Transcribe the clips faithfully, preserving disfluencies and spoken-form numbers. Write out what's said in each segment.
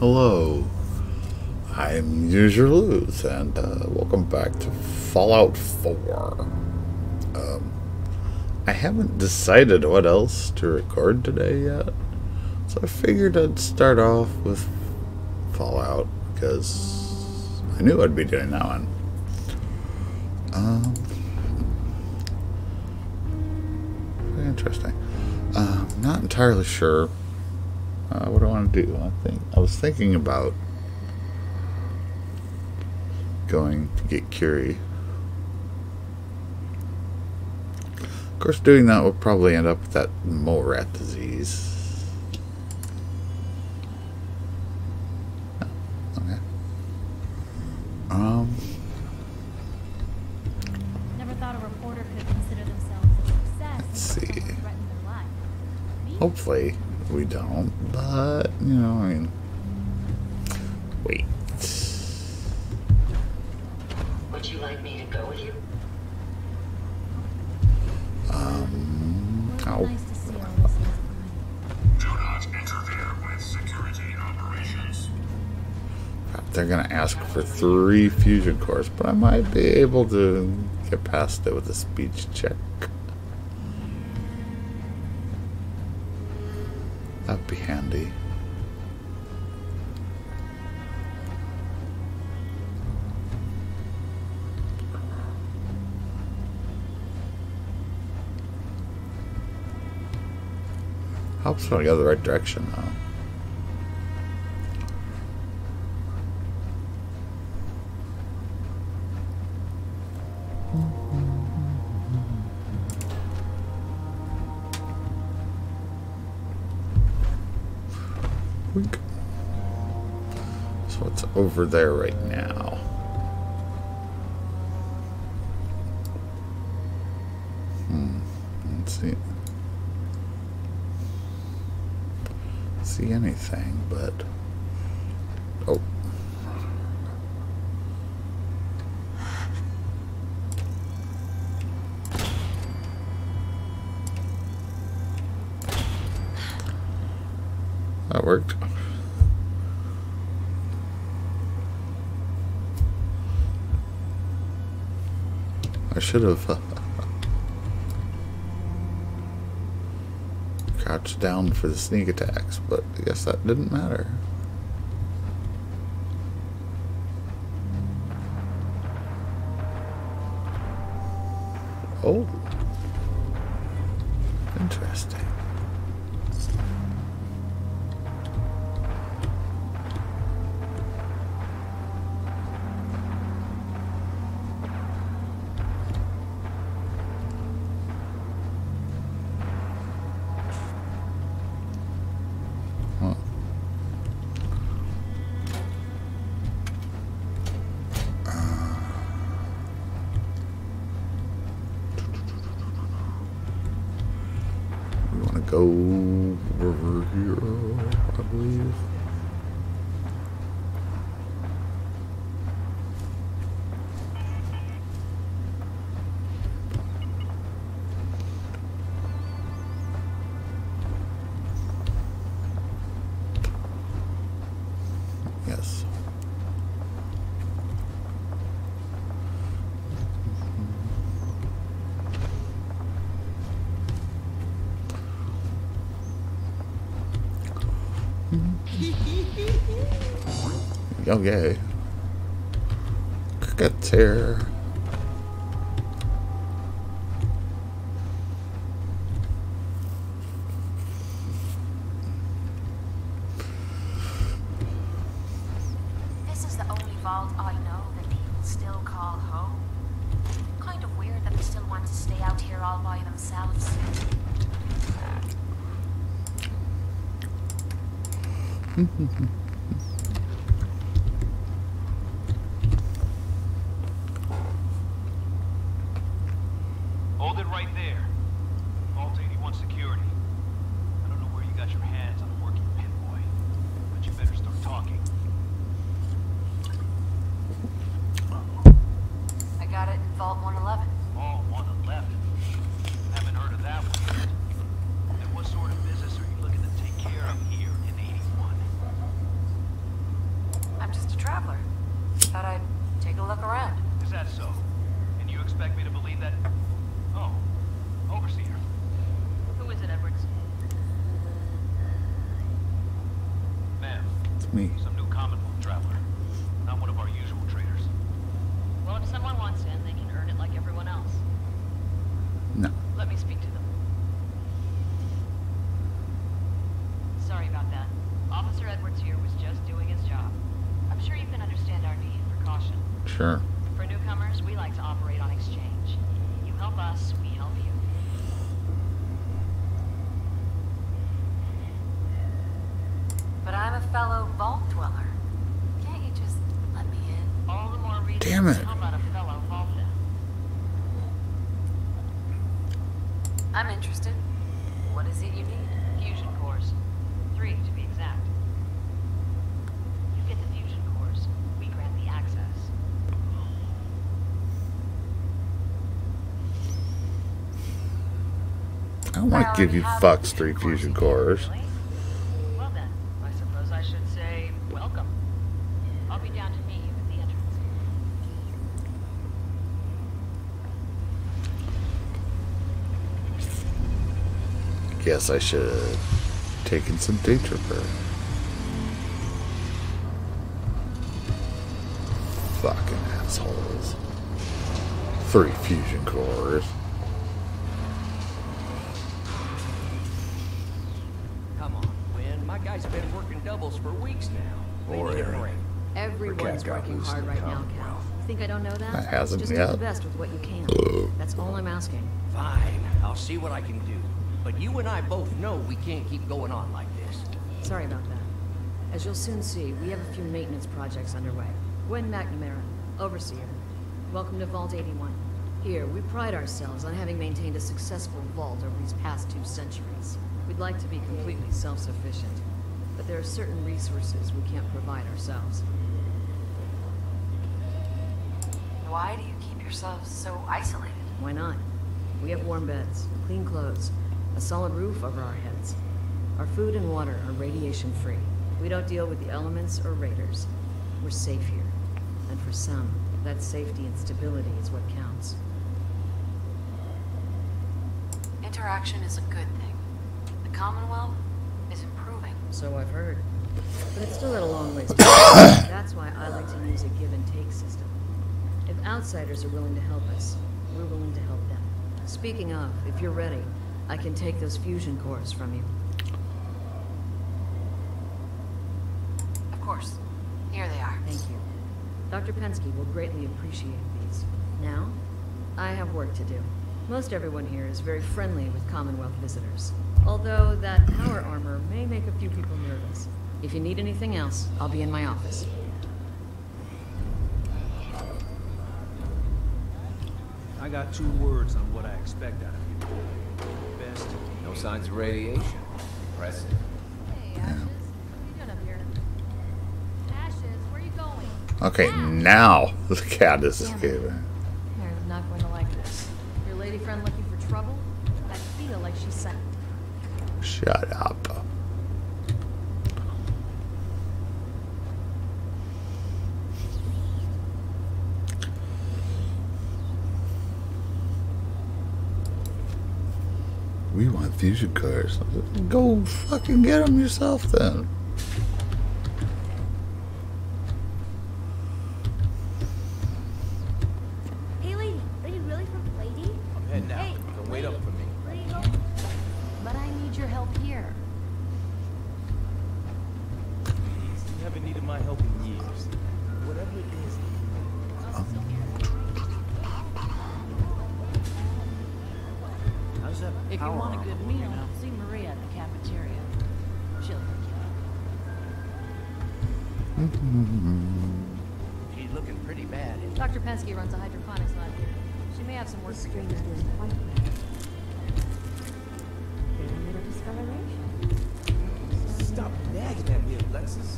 Hello, I'm Usual Luz, and uh, welcome back to Fallout four. Um, I haven't decided what else to record today yet, so I figured I'd start off with Fallout, because I knew I'd be doing that one. Um, very interesting. Uh, I'm not entirely sure uh, what I want to do. I think I was thinking about going to get Curie. Of course, doing that would probably end up with that mole rat disease. Oh, okay. Um. Never thought a reporter could consider themselves a success. Let's see. Threaten their life. Hopefully we don't, but you know, I mean, wait. Would you like me to go with you? Um. Well, Oh. nice to see all this is behind. Do not interfere with security operations. They're gonna ask for three fusion cores, but I might be able to get past it with a speech check. That'd be handy. Helps when I go the right direction, though. Wink. So what's over there right now? Hmm. Let's see. See anything, but oh. That worked. I should have uh, crouched down for the sneak attacks, but I guess that didn't matter. Oh, interesting. Go over here, I believe. Yes. Oh, yay. Crickets here. This is the only vault I know that people still call home. Kind of weird that they still want to stay out here all by themselves. Hold it right there. Vault eighty-one security. I don't know where you got your hands on a working pit boy, but you better start talking. I got it in Vault one eleven. Oh, one eleven. Haven't heard of that one yet. And what sort of business are you looking to take care of here in eighty-one? look around. Is that so? And you expect me to believe that? Oh, Overseer. Who is it, Edwards? Ma'am, It's me. some new Commonwealth traveler. Not one of our usual traders. Well, if someone wants in, they can earn it like everyone else. No. Let me speak to them. Sorry about that. Officer Edwards here was just doing his job. I'm sure you can understand our need for caution. Sure. For newcomers, we like to operate on exchange. You help us, we help you. But I'm a fellow vault dweller. Can't you just let me in? All the more reason Damn it. to help out a fellow vault then. I'm interested. What is it you need? Fusion cores. Three, to be exact. You get the fusion cores, we grant the access. I don't want I to give you already have fucks the three fusion fusion cores. cores. Really? Well then, I suppose I should say welcome. I'll be down to meet you at the entrance. Guess I should have taken some day tripper. Fucking assholes. Three fusion cores. Come on, Win. My guy's been working doubles for weeks now. They Or need a Aaron. break. Everyone's cat got working loose hard in the right now, Cal. Commonwealth. You think I don't know that? I hasn't Just do yet. the best with what you can. That's all I'm asking. Fine, I'll see what I can do. But you and I both know we can't keep going on like this. Sorry about that. As you'll soon see, we have a few maintenance projects underway. Gwen McNamara, Overseer. Welcome to Vault eighty-one. Here, we pride ourselves on having maintained a successful vault over these past two centuries. We'd like to be completely self-sufficient, but there are certain resources we can't provide ourselves. Why do you keep yourselves so isolated? Why not? We have warm beds, clean clothes, a solid roof over our heads. Our food and water are radiation-free. We don't deal with the elements or raiders. We're safe here. And for some, that safety and stability is what counts. Interaction is a good thing. The Commonwealth is improving. So I've heard. But it's still at a long ways to go. That's why I like to use a give-and-take system. If outsiders are willing to help us, we're willing to help them. Speaking of, if you're ready, I can take those fusion cores from you. Of course. Here they are. Thank you. Doctor Pensky will greatly appreciate these. Now, I have work to do. Most everyone here is very friendly with Commonwealth visitors, although that power armor may make a few people nervous. If you need anything else, I'll be in my office. I got two words on what I expect out of you. Best. No signs of radiation. Impressive. Hey, Ashes. What are you doing up here? Ashes, where are you going? Okay, now the cat is Damn it. escaping. Mary's not going to like this. Your lady friend looking for trouble? I feel like she's sent. Shut up. We want fusion cores. Go fucking get them yourself then. Hey, lady, are you really from Lady? I'm heading out. Hey, Don't wait up for me. Where are you going? But I need your help here. You haven't needed my help in years. Whatever it is. How's that? If you power want a armor good working meal, out? see Maria at the cafeteria. She'll hook She's looking pretty bad. isn't she? Doctor Pensky runs a hydroponics lab here. She may have some work for you. Stop nagging at me, Alexis.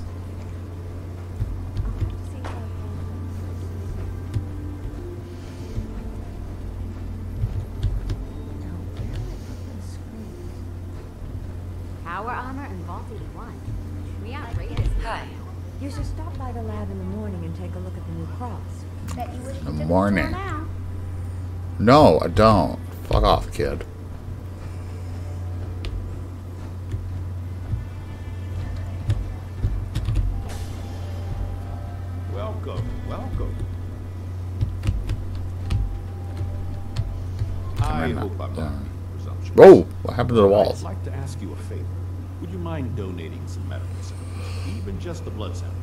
Power armor and Vault eighty-one. We outrated. Hi. You should stop by the lab in the morning and take a look at the new cross. Bet you wish you In the took it morning. now. No, I don't. Fuck off, kid. Welcome, welcome. I in, hope I'm uh, not being presumptuous. Whoa! What happened to the I'd walls? like to ask you a favor. Would you mind donating some medical samples? Even just the blood sample.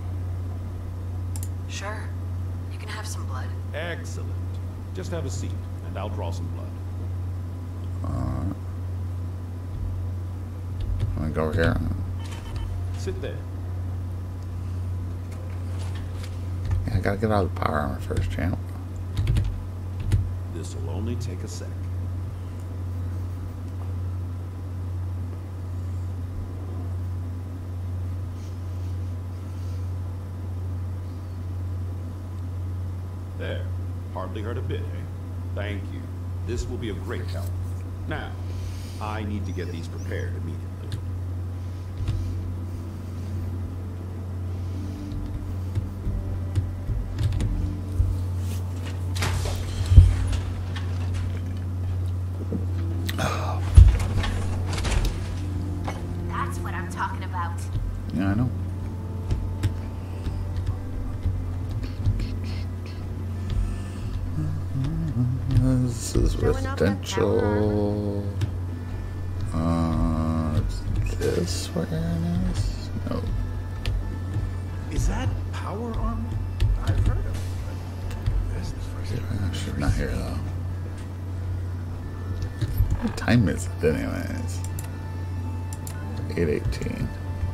Sure. You can have some blood. Excellent. Just have a seat, and I'll draw some blood. Alright. I'm gonna go over here. Sit there. Yeah, I gotta get out of the power armor first, champ. This'll only take a sec. There. Hardly hurt a bit, eh? Thank you. This will be a great help. Now, I need to get these prepared immediately. That's what I'm talking about. Yeah, I know. This is residential. Uh, is this where Aaron is? No. Is that power armor? I've heard of it, but this is first. Yeah, she's not here though. What time is it anyways? eight eighteen.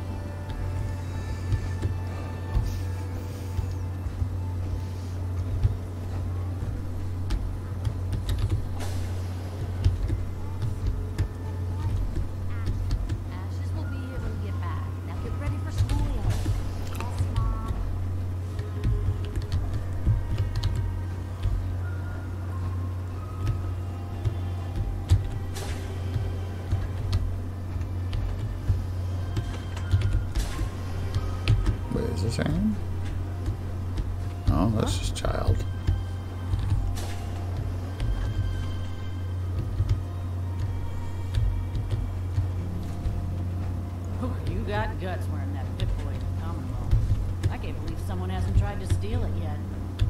Ashes will be here when we get back. Now get ready for school. Yes, Mom. Wait, is this Aaron? Oh, that's just child. Oh, you got guts wearing that Pip-Boy Commonwealth. I can't believe someone hasn't tried to steal it yet.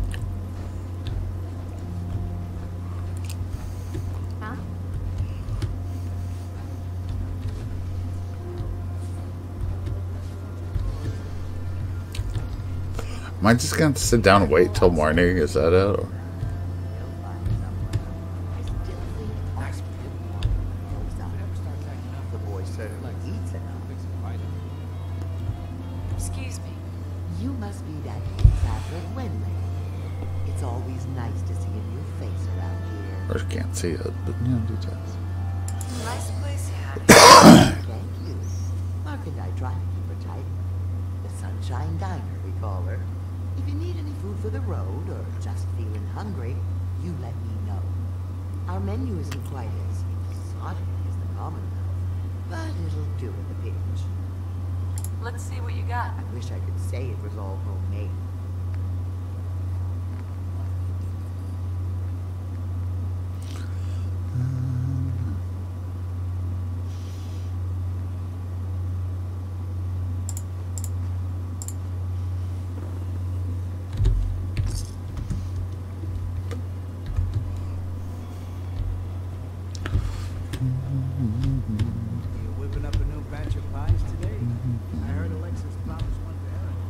Huh? Am I just gonna have to sit down and wait till morning? Is that it? Or? Excuse me. You must be that traveler Wenley. It's always nice to see a new face around here. Or I can't see it, but you know, details. Nice place you have. Thank you. Mark and I try to keep her tidy. The Sunshine Diner, we call her. If you need any food for the road or just feeling hungry, you let me know. Our menu isn't quite as exotic as the Commonwealth, but it'll do in a pinch. Let's see what you got. I wish I could say it was all homemade. You whipping up a new batch of pies today? I heard Alexis promised one to Aaron.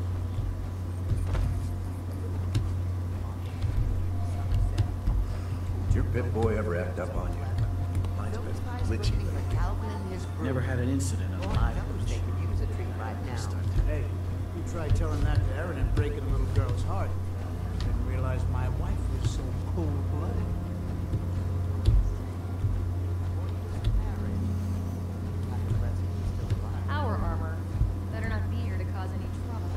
Did your Pip-Boy ever act up on you? Mine's been glitchy lately. Never had an incident of my They could use a treat right now. Hey, you tried telling that to Aaron and breaking a little girl's heart. Didn't realize my wife was so cold-blooded. Our armor. Better not be here to cause any trouble.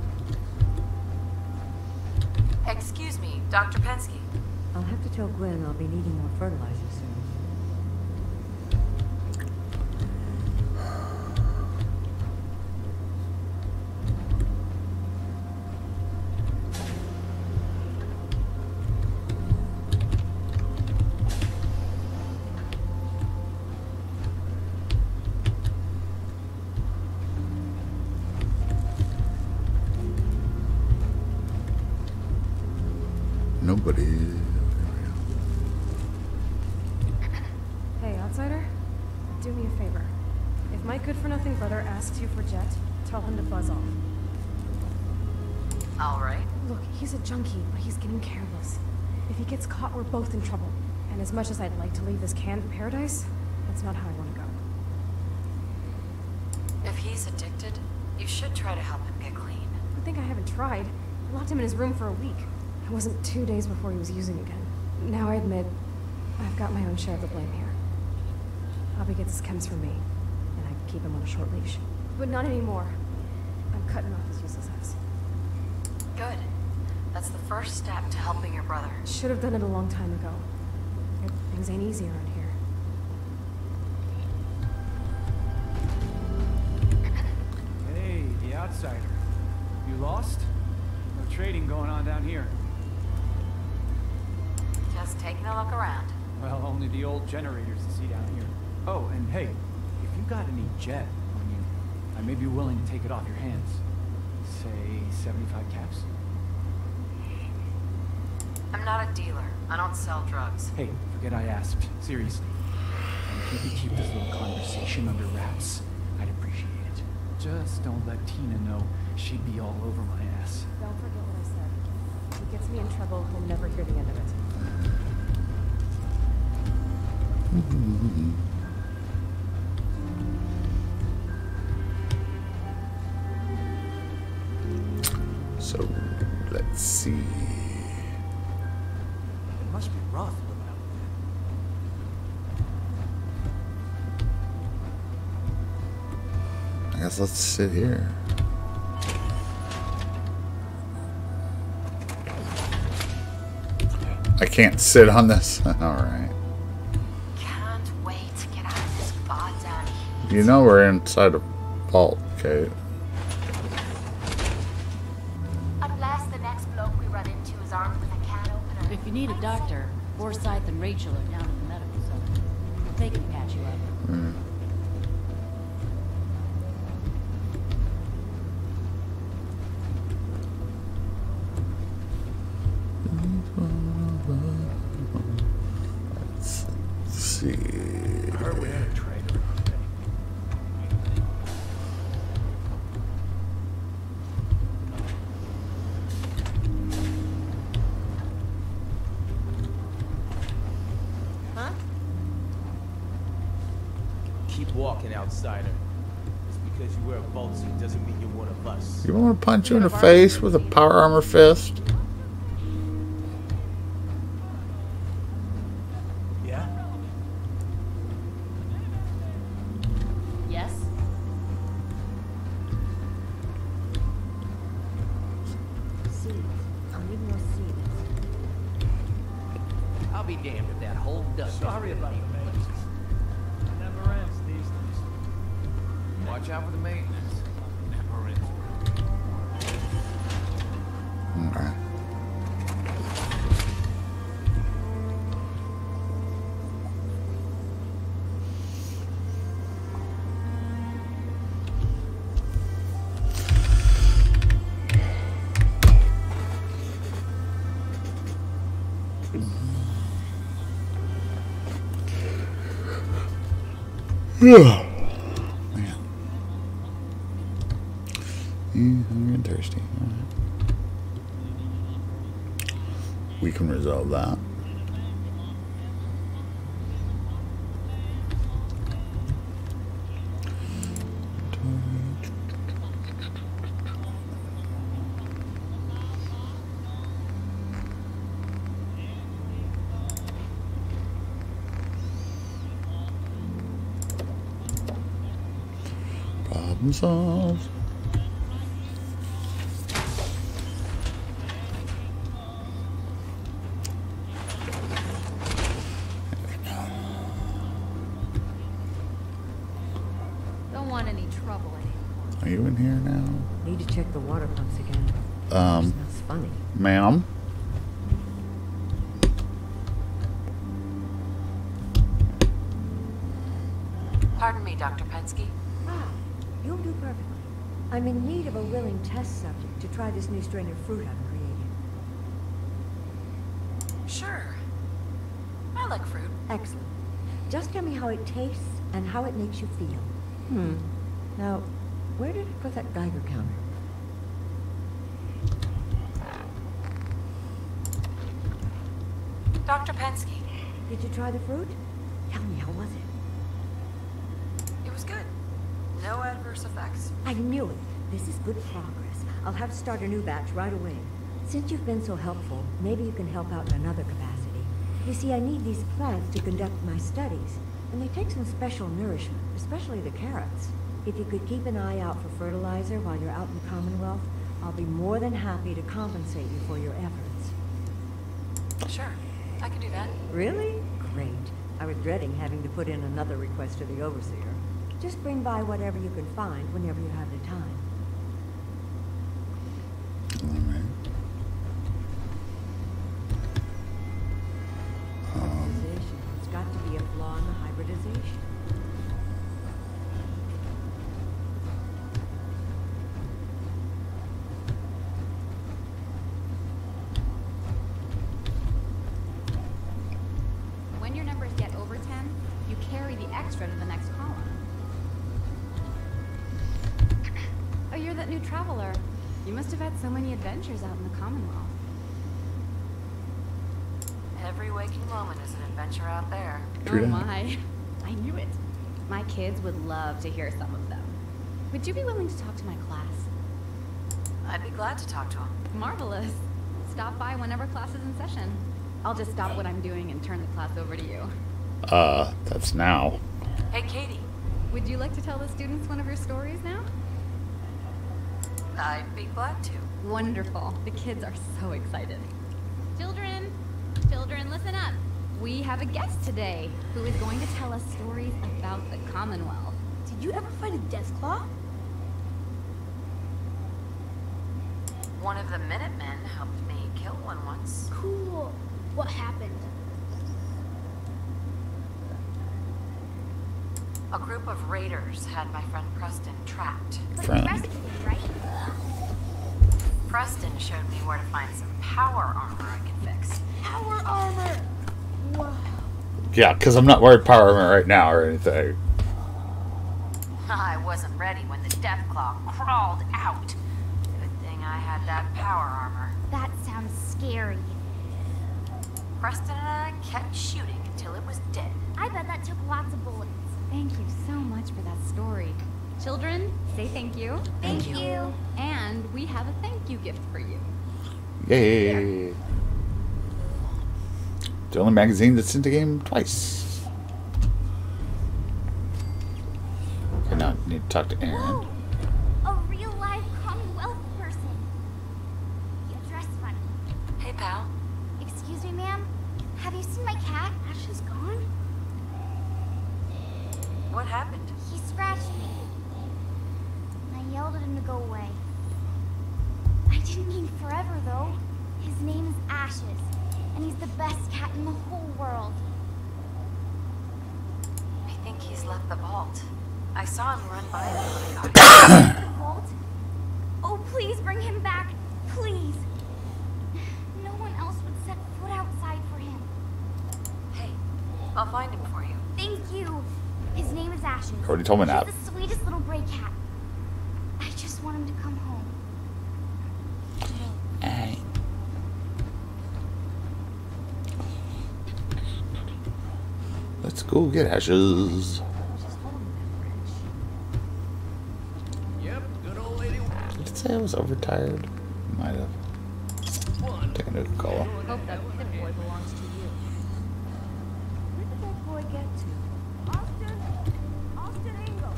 Excuse me, Doctor Pensky. I'll have to tell Gwen I'll be needing more fertilizer soon. nobody. Hey, outsider. Do me a favor. If my good-for-nothing brother asks you for Jet, tell him to buzz off. All right. Look, he's a junkie, but he's getting careless. If he gets caught, we're both in trouble. And as much as I'd like to leave this canned paradise, that's not how I want to go. If he's addicted, you should try to help him get clean. I think I haven't tried. I locked him in his room for a week. It wasn't two days before he was using again. Now I admit, I've got my own share of the blame here. Bobby gets his chems from me, and I keep him on a short leash. But not anymore. I'm cutting off his useless ass. Good. That's the first step to helping your brother. Should have done it a long time ago. Things ain't easy around here. Hey, the outsider. You lost? No trading going on down here. Just taking a look around. Well, only the old generators to see down here. Oh, and hey, if you got any jet on you, I may be willing to take it off your hands. Say seventy-five caps? I'm not a dealer. I don't sell drugs. Hey, forget I asked. Seriously. And if you could keep this little conversation under wraps, I'd appreciate it. Just don't let Tina know. She'd be all over my ass. Don't forget what I said. If he gets me in trouble, we'll never hear the end of it. So, let's see. It must be rough living out I guess let's sit here. I can't sit on this. Alright. Can't wait to get out of this goddamn heat. You know we're inside a vault, Kate. Unless the next bloke we run into is armed with a can opener. If you need a doctor, Forsyth and Rachel are down at the medical center. They can patch you up. Mm. Let's see. I heard we had a trader today. Huh? Keep walking, outsider. Just because you wear a vault suit doesn't mean you're one of us. You want to punch you in the face with a power armor fist? Yeah? Yes? Seeds. I need more seeds. I'll be damned if that whole dust. Sorry about the maintenance. It never ends these days. Watch out for the maintenance. Never ends. Okay. Yeah. Man. Mm, I'm getting thirsty. All right. We can resolve that. Problem solved. Don't want any trouble anymore. Are you in here now? Need to check the water pumps again. Um, Smells funny. ma'am? Pardon me, Doctor Pensky. Ah, you'll do perfectly. I'm in need of a willing test subject to try this new strain of fruit I've created. Sure. I like fruit. Excellent. Just tell me how it tastes and how it makes you feel. Hmm. Now, where did it put that Geiger counter? Doctor Pensky. Did you try the fruit? Tell me, how was it? It was good. No adverse effects. I knew it. This is good progress. I'll have to start a new batch right away. Since you've been so helpful, maybe you can help out in another capacity. You see, I need these plants to conduct my studies, and they take some special nourishment, especially the carrots. If you could keep an eye out for fertilizer while you're out in the Commonwealth, I'll be more than happy to compensate you for your efforts. Sure. I can do that. Really? Great. I was dreading having to put in another request to the Overseer. Just bring by whatever you can find whenever you have the time. Hybridization. It's got to be a flaw in the hybridization. When your numbers get over ten, you carry the extra to the next column. Oh, you're that new traveler. You must have had so many adventures out in the Commonwealth. Every waking moment is an adventure out there. Oh my. I knew it. My kids would love to hear some of them. Would you be willing to talk to my class? I'd be glad to talk to them. Marvelous. Stop by whenever class is in session. I'll just stop what I'm doing and turn the class over to you. Uh, that's now. Hey, Katie. Would you like to tell the students one of your stories now? I'd be glad to. Wonderful. The kids are so excited. Children, children, listen up. We have a guest today who is going to tell us stories about the Commonwealth. Did you ever fight a Deathclaw? One of the Minutemen helped me kill one once. Cool. What happened? A group of raiders had my friend Preston trapped. Friend. Right? Preston showed me where to find some power armor I can fix. Power armor! Wow. Yeah, because I'm not wearing power armor right now or anything. I wasn't ready when the Deathclaw crawled out. Good thing I had that power armor. That sounds scary. Preston and I kept shooting until it was dead. I bet that took lots of bullets. Thank you so much for that story. Children, say thank you. Thank, thank you. you. And we have a thank you gift for you. Yay! The only magazine that's in the game twice. Okay, now I need to talk to Aaron. Whoa. A real live Commonwealth person. You dress funny. Hey, pal. Excuse me, ma'am. Have you seen my cat? Ash is gone. What happened? He scratched me. I yelled at him to go away. I didn't mean forever, though. His name is Ashes, and he's the best cat in the whole world. I think he's left the vault. I saw him run by me when I got here. The vault? Oh, please bring him back. Please. No one else would set foot outside for him. Hey, I'll find him for you. Thank you. His name is Ashes. Already told me that. He's the sweetest little gray cat. I just want him to come home. Hey. Let's go get Ashes. Yep, good old lady. Did it say I was overtired? Might have. Take a new call. Hope that pit boy belongs to you. Where did that boy get to? Austin? Austin Ingle.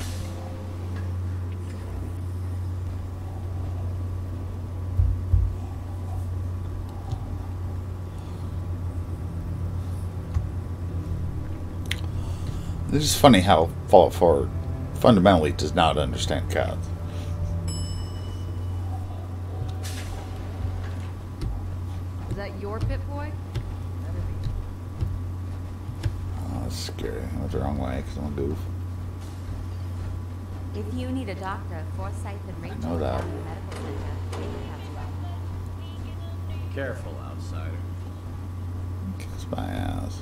It's just funny how Fallout four fundamentally does not understand cats. Is that your pit boy? Oh, that's scary. I went the wrong way because I'm a goof. If you need a doctor, Forsyth and Rachel know that. down in the medical center, they can have you out. Careful, outsider. Kiss my ass.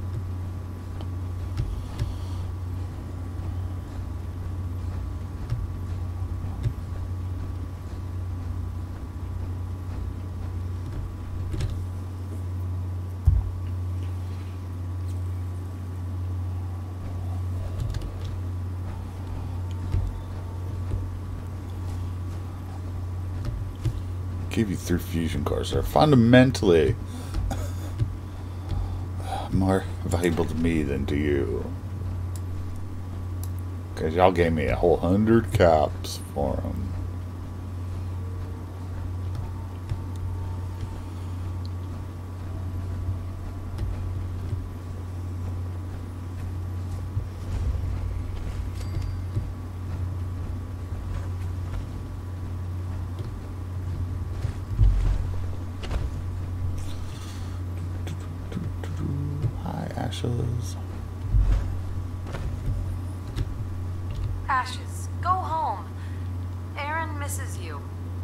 Give you three fusion cores that are fundamentally more valuable to me than to you. Because y'all gave me a whole hundred caps for them. Ashes. Ashes, go home. Aaron misses you.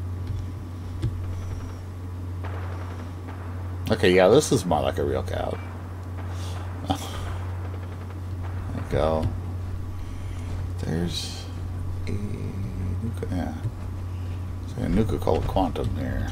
Okay, yeah, this is more like a real cow. There you go. There's a Nuka, yeah. There's a Nuka-Cola Quantum there.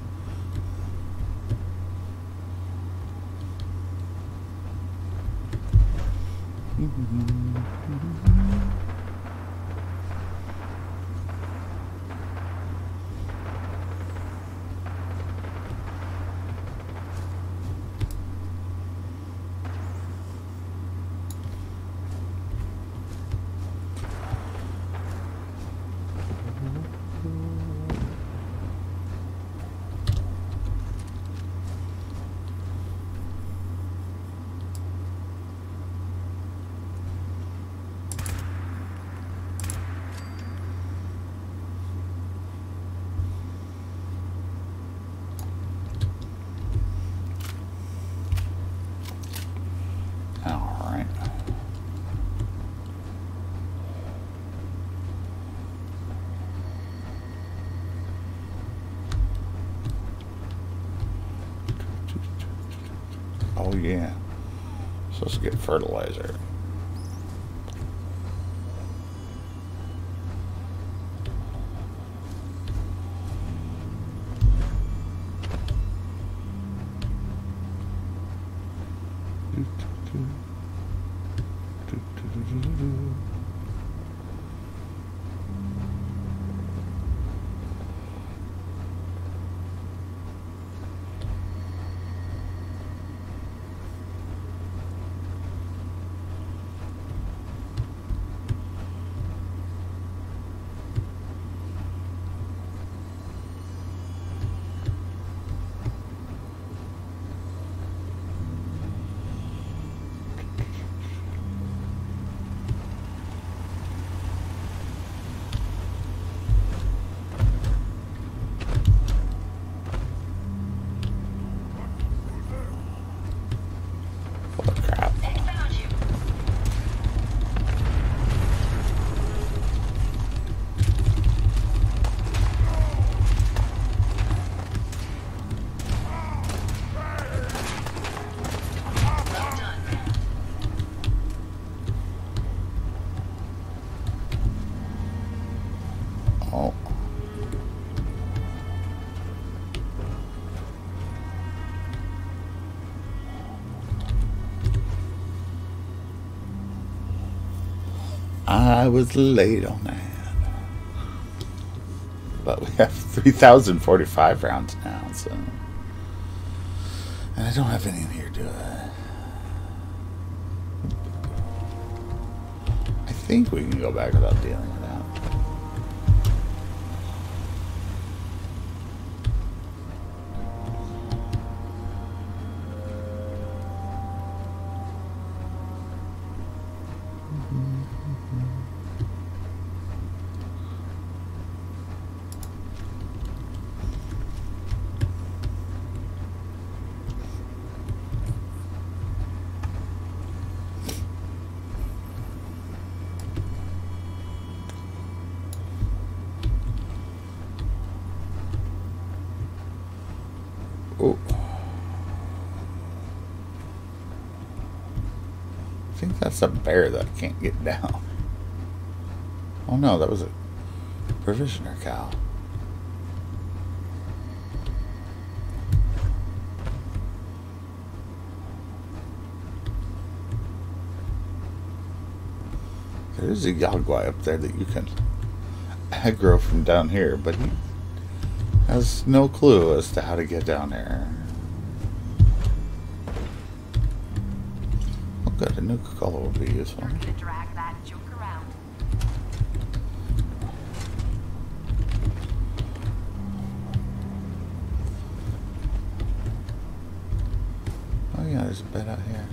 Oh yeah, supposed to get fertilizer. I was late on that. But we have three thousand forty-five rounds now, so. And I don't have any in here, do I? I think we can go back without dealing with that. think that's a bear that I can't get down. Oh no, that was a provisioner cow. There's a Yagwai up there that you can aggro from down here, but he has no clue as to how to get down there. Oh good, a Nuka-Cola will be useful. You're gonna drag that junk around. Oh yeah, there's a bed out here.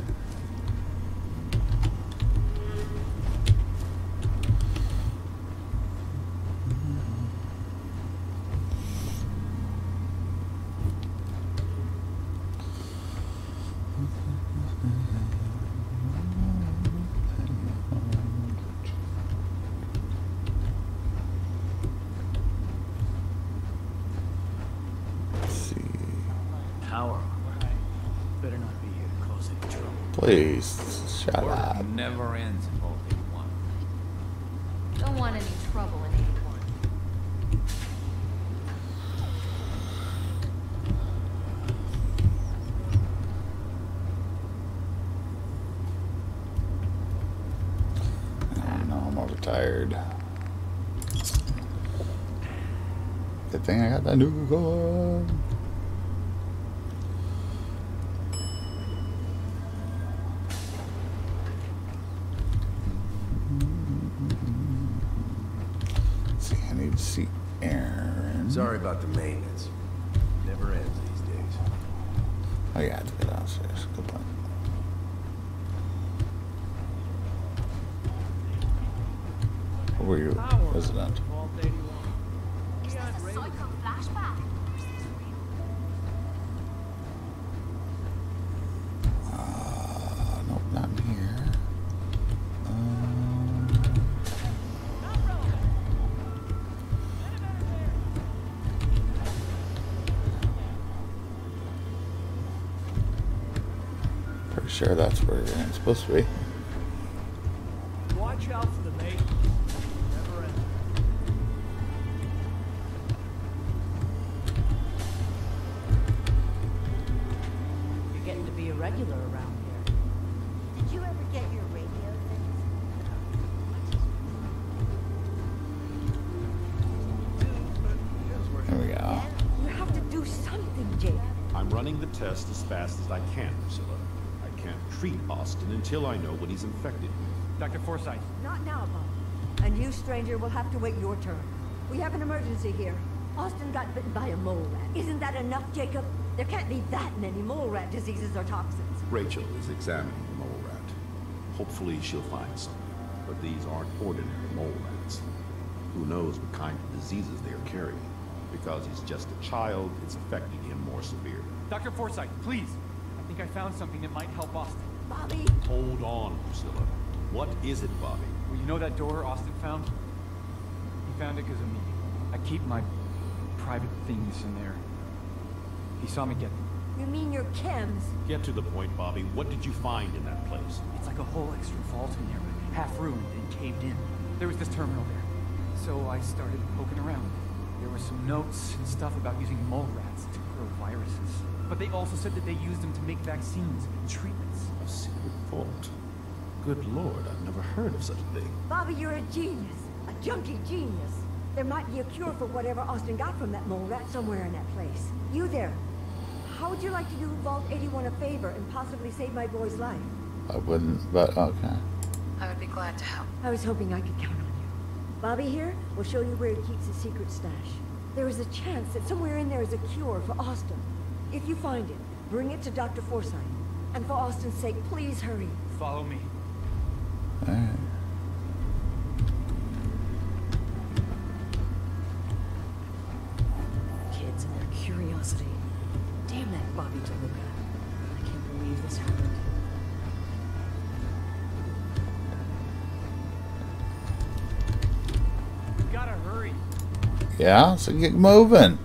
Power. Better not be here to cause any trouble. Please, shut Work up. never ends in Vault eighty-one. Don't want any trouble in eighty-one. Oh no, I'm overtired. Good thing I got that Nuka-Cola. See, I need to see Aaron. Sorry about the maintenance. Never ends these days. Oh yeah, I have to go downstairs. Good point. Where were you, resident? Is this a psycho flashback? Or is this real? Uh, nope, not in here. Um, pretty sure that's where it's supposed to be. Watch out for the mate. Never ends. You're getting to be a regular around here. Did you ever get your radio things? Here we go. You have to do something, Jake. I'm running the test as fast as I can, Priscilla. I can't treat Austin until I know when he's infected. Doctor Forsyth. Not now, Bob. And you, stranger, will have to wait your turn. We have an emergency here. Austin got bitten by a mole rat. Isn't that enough, Jacob? There can't be that many mole rat diseases or toxins. Rachel is examining the mole rat. Hopefully she'll find something. But these aren't ordinary mole rats. Who knows what kind of diseases they are carrying. Because he's just a child, it's affecting him more severely. Doctor Forsyth, please. I think I found something that might help Austin. Bobby! Hold on, Priscilla. What is it, Bobby? Well, you know that door Austin found? He found it because of me. I keep my private things in there. He saw me get them. You mean your chems? Get to the point, Bobby. What did you find in that place? It's like a whole extra vault in there, half ruined and caved in. There was this terminal there. So I started poking around. There were some notes and stuff about using mole rats to grow viruses. But they also said that they used them to make vaccines and treatments. A secret vault. Good Lord, I've never heard of such a thing. Bobby, you're a genius. A junkie genius. There might be a cure for whatever Austin got from that mole rat somewhere in that place. You there. How would you like to do Vault eighty-one a favor and possibly save my boy's life? I wouldn't, but okay. I would be glad to help. I was hoping I could count on you. Bobby here will show you where he keeps his secret stash. There is a chance that somewhere in there is a cure for Austin. If you find it, bring it to Doctor Forsyth. And for Austin's sake, please hurry. Follow me. Alright. Kids and their curiosity. Damn that Bobby DeLuca. I can't believe this happened. We gotta hurry. Yeah, so get moving.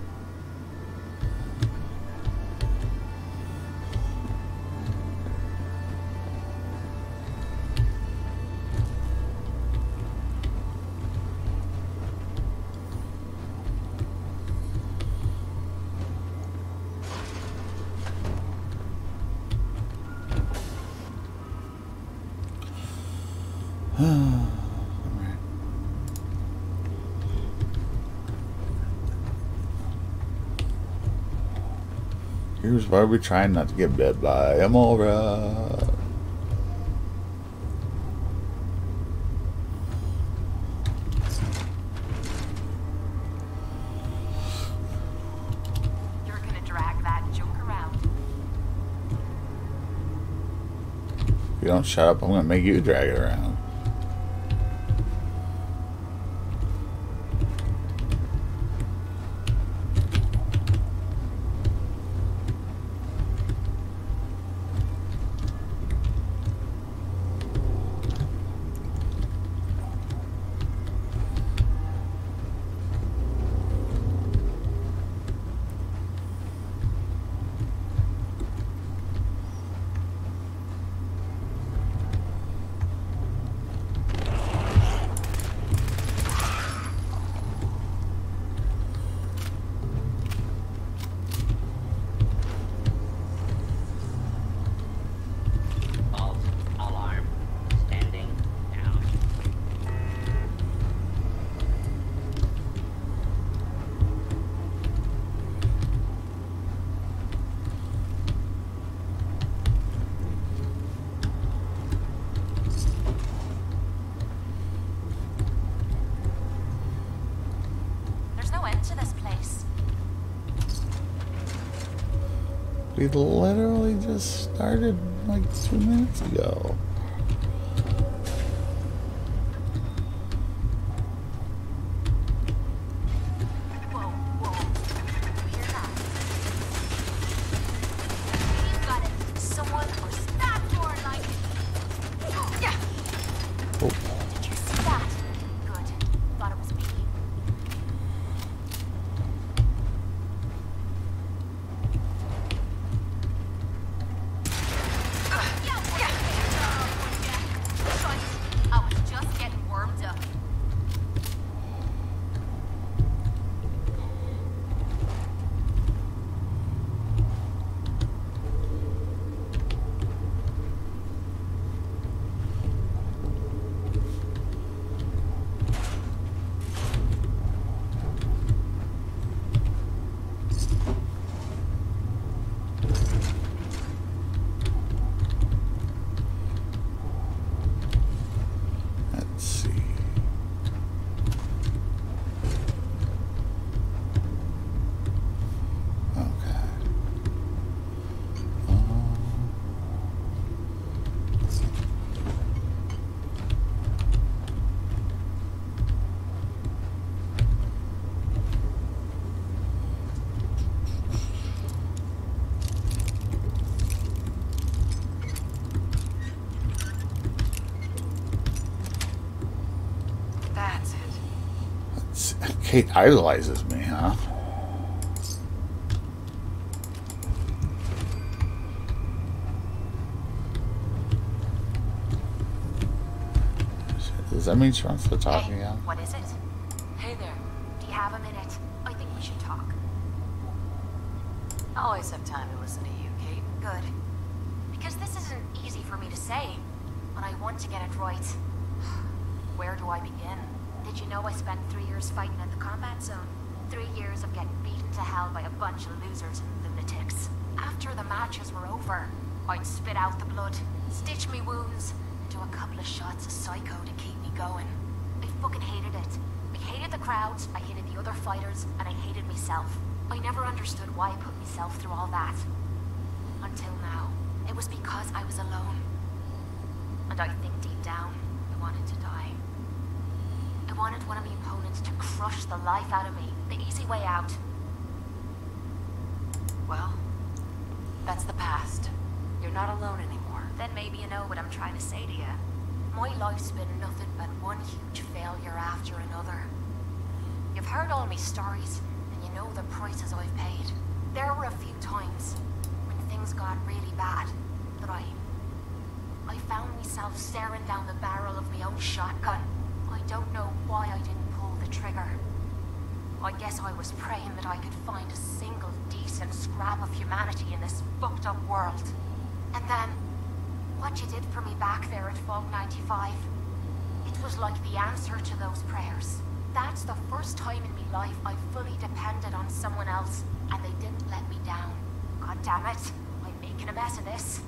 Here's why we're trying not to get bit by a mole rat. You're gonna drag that junk around. If you don't shut up, I'm gonna make you drag it around. To this place. We literally just started like two minutes ago. Whoa, whoa. You hear that? You've got it. Someone pushed that door like. Yeah. Oh. Did you see that? Good. Thought it was me. Kate idolizes me, huh? Does that mean she wants to talk Hey, again? what is it? Hey there. Do you have a minute? I think we should talk. Always have time to listen to you, Kate. Good. Because this isn't easy for me to say, but I want to get it right. Where do I begin? Did you know I spent three years fighting at the combat zone? Three years of getting beaten to hell by a bunch of losers and lunatics. After the matches were over, I'd spit out the blood, stitch me wounds, and do a couple of shots of psycho to keep me going. I fucking hated it. I hated the crowds, I hated the other fighters, and I hated myself. I never understood why I put myself through all that. Until now. It was because I was alone. And I think deep down, I wanted to die. I wanted one of my opponents to crush the life out of me. The easy way out. Well, that's the past. You're not alone anymore. Then maybe you know what I'm trying to say to you. My life's been nothing but one huge failure after another. You've heard all my stories, and you know the prices I've paid. There were a few times when things got really bad that I... I found myself staring down the barrel of my own shotgun. I don't know why I didn't pull the trigger. I guess I was praying that I could find a single decent scrap of humanity in this fucked up world. And then, what you did for me back there at Fog ninety-five, it was like the answer to those prayers. That's the first time in my life I fully depended on someone else, and they didn't let me down. God damn it. I'm making a mess of this.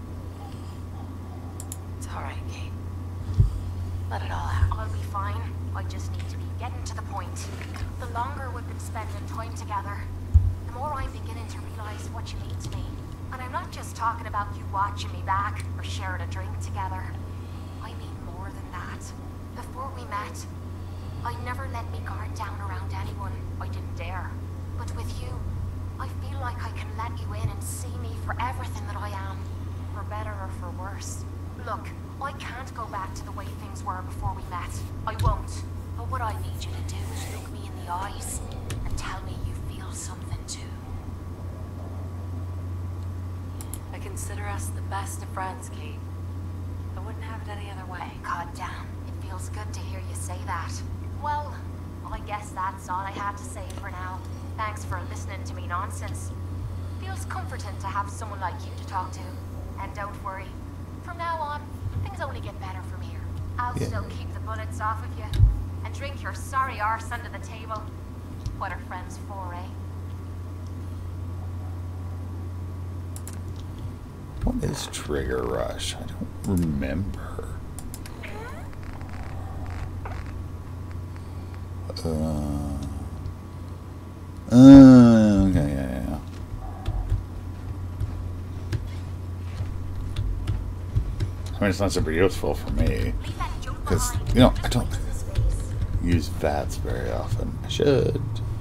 It's alright, Kate. Let it all out. I'll be fine. I just need to be getting to the point. The longer we've been spending time together, the more I'm beginning to realize what you mean to me. And I'm not just talking about you watching me back or sharing a drink together. I mean more than that. Before we met, I never let me guard down around anyone. I didn't dare. But with you, I feel like I can let you in and see me for everything that I am. For better or for worse. Look, I can't go back to the way things were before we met. I won't. But what I need you to do is look me in the eyes and tell me you feel something too. I consider us the best of friends, Kate. I wouldn't have it any other way. God damn, it feels good to hear you say that. Well, I guess that's all I had to say for now. Thanks for listening to me nonsense. Feels comforting to have someone like you to talk to. And don't worry, from now on, things only get better from here. I'll Yeah. still keep the bullets off of you. And drink your sorry arse under the table. What are friends for, eh? What is Trigger Rush? I don't remember. Uh, uh, okay, yeah, yeah. I mean, it's not super useful for me. Because, you know, I don't use V A Ts very often. I should.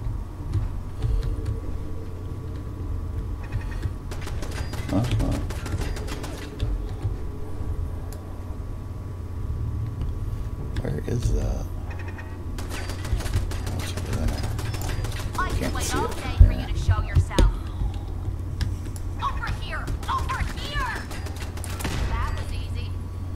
Uh-huh. Where is that? What's there? I Can't wait see all it. day for you to show yourself. Over here! Over here! That was easy.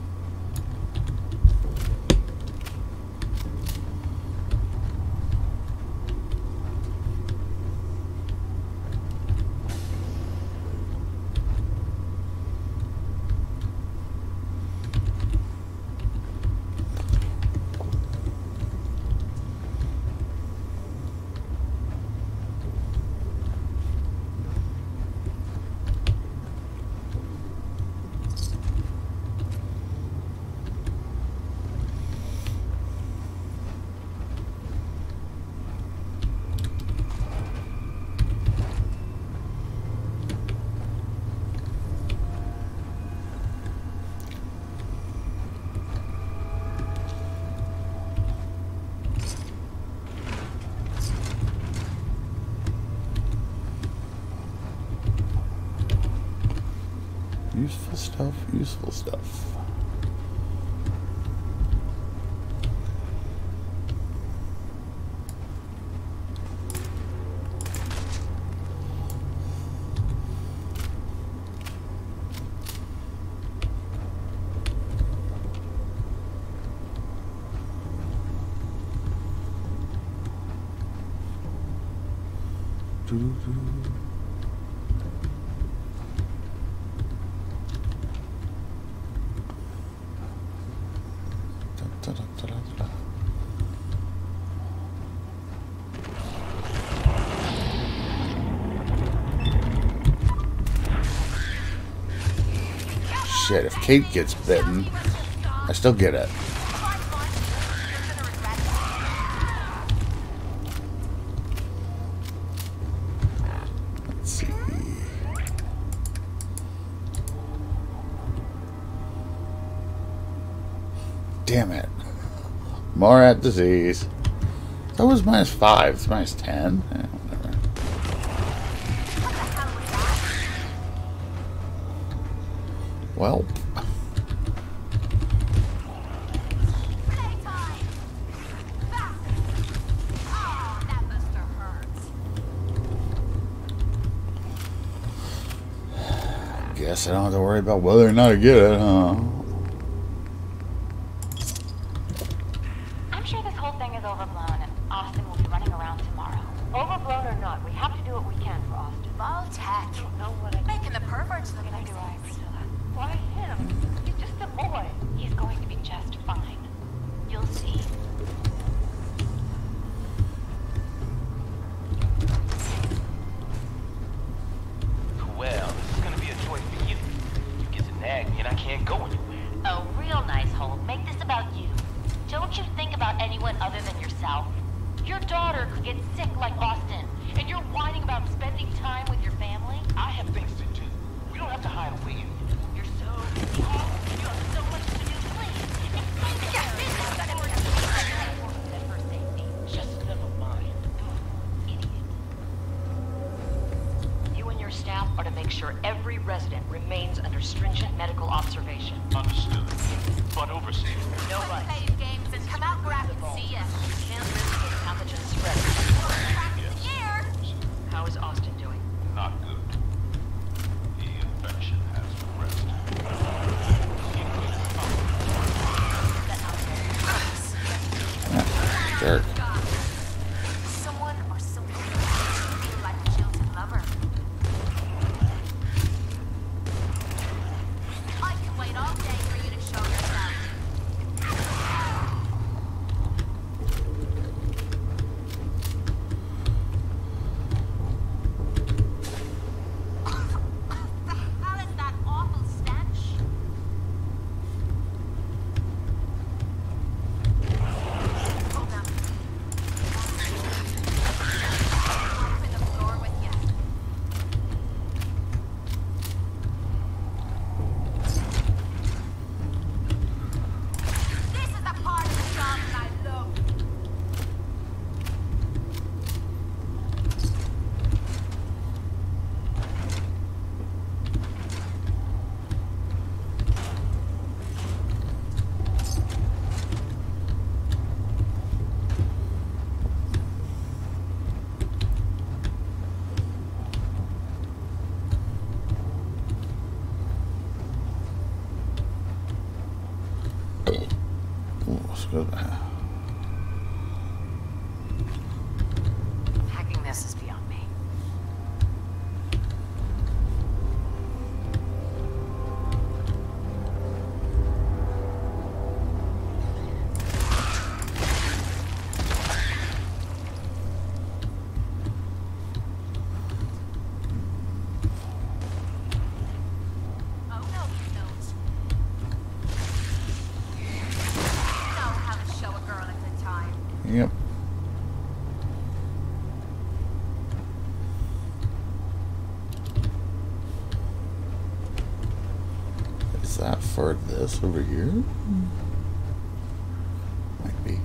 Useful stuff, useful stuff. Doo-doo-doo. Da, da, da, da, da. Shit, if Kate gets bitten, I still get it. Let's see. Damn it. More at disease. That was minus five. It's minus ten. Eh, whatever. Well. Guess I don't have to worry about whether or not I get it, huh? I'm sure this whole thing is overblown and Austin will be running around tomorrow. Overblown or not, we have to do what we can for Austin. Voltech. I don't know what I Making the perverts look like Do I, things. Priscilla? Why him? He's just a boy. He's going to be just fine. You'll see. are to make sure every resident remains under stringent medical observation. Understood. But overseer. No Quit buts. playing games and come out where I can see ya. You can't risk the pathogen spread. Here! How is Austin doing? Not good. The infection has progressed. Jerk. Someone or something makes you like a jilted lover. I can wait all day for you to show yourself. The hell is that awful stench? Hold on. Open the floor with you. This is the part of the job that I love. What's good? Hacking this is beyond me. Oh no, you don't. You know how to show a girl a good time. Yep. Is that for this over here? Might be.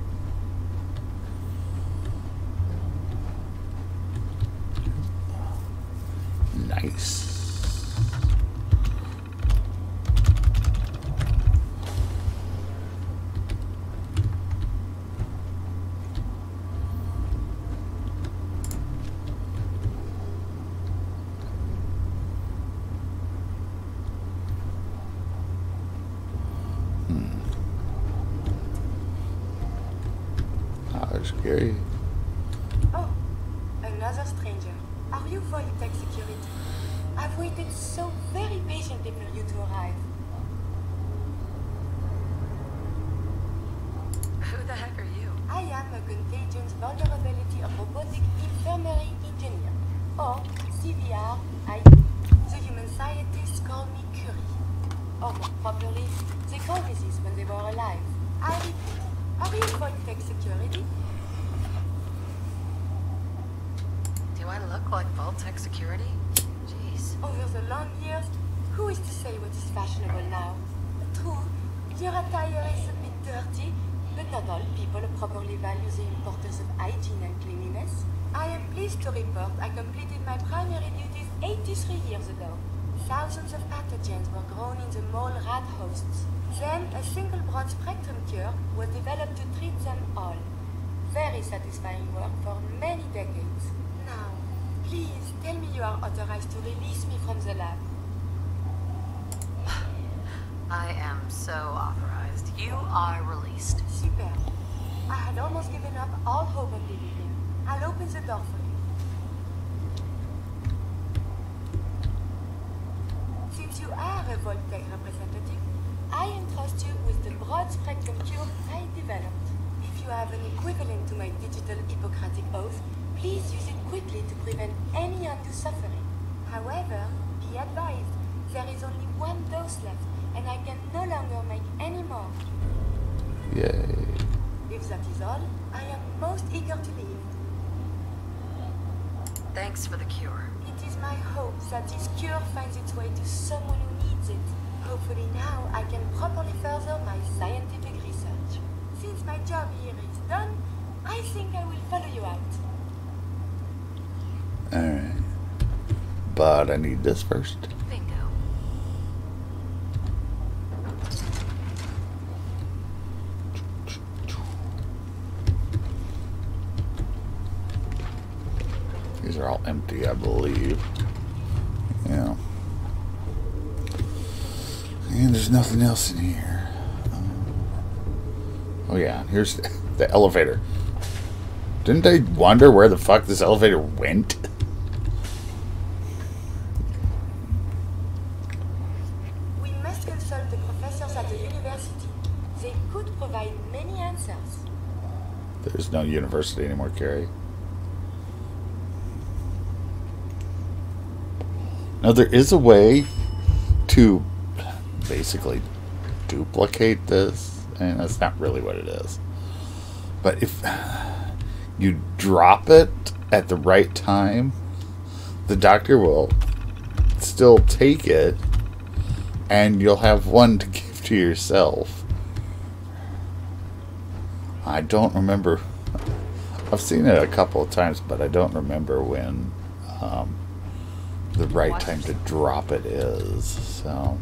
Nice. There's Curie. Oh, another stranger. Are you Voltec Security? I've waited so very patiently for you to arrive. Who the heck are you? I am a Contagions Vulnerability Robotic Infirmary Engineer, or C V R I E. The human scientists call me Curie. Or more properly, they called me this when they were alive. I repeat, are you Voltec Security? Do I look like Vault-Tec security? Jeez. Over the long years, who is to say what is fashionable now? True, your attire is a bit dirty, but not all people properly value the importance of hygiene and cleanliness. I am pleased to report I completed my primary duties eighty-three years ago. Thousands of pathogens were grown in the mole rat hosts. Then a single broad-spectrum cure was developed to treat them all. Very satisfying work for many decades. Now, please tell me you are authorized to release me from the lab. I am so authorized. You are released. Super. I had almost given up all hope of leaving here. I'll open the door for you. Since you are a Voltec representative, I entrust you with the broad-spectrum cure I developed. If you have an equivalent to my digital Hippocratic oath, please use it quickly to prevent any undue suffering. However, be advised, there is only one dose left, and I can no longer make any more. Yay. If that is all, I am most eager to leave. Thanks for the cure. It is my hope that this cure finds its way to someone who needs it. Hopefully now I can properly further my scientific research. Since my job here is done, I think I will follow you out. Alright. but I need this first. Bingo. These are all empty, I believe. Yeah. And there's nothing else in here. Um, oh yeah, here's the elevator. Didn't I wonder where the fuck this elevator went? We must consult the professors at the university. They could provide many answers. There's no university anymore, Carrie. Now there is a way to basically duplicate this, and that's not really what it is. But if you drop it at the right time, the doctor will still take it, and you'll have one to give to yourself. I don't remember. I've seen it a couple of times, but I don't remember when um, the right time to drop it is. So.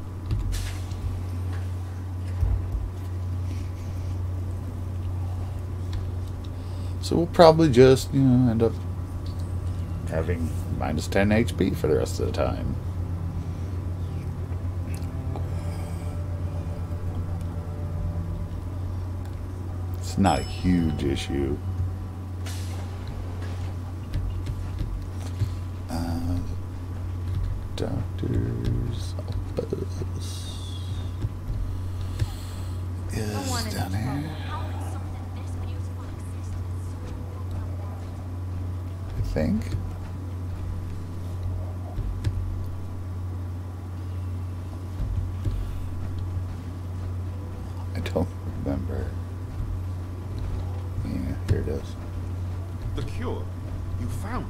So we'll probably just, you know, end up having minus ten H P for the rest of the time. It's not a huge issue. Uh, doctor's office is down here. I think. I don't remember. Yeah, here it is. The cure. You found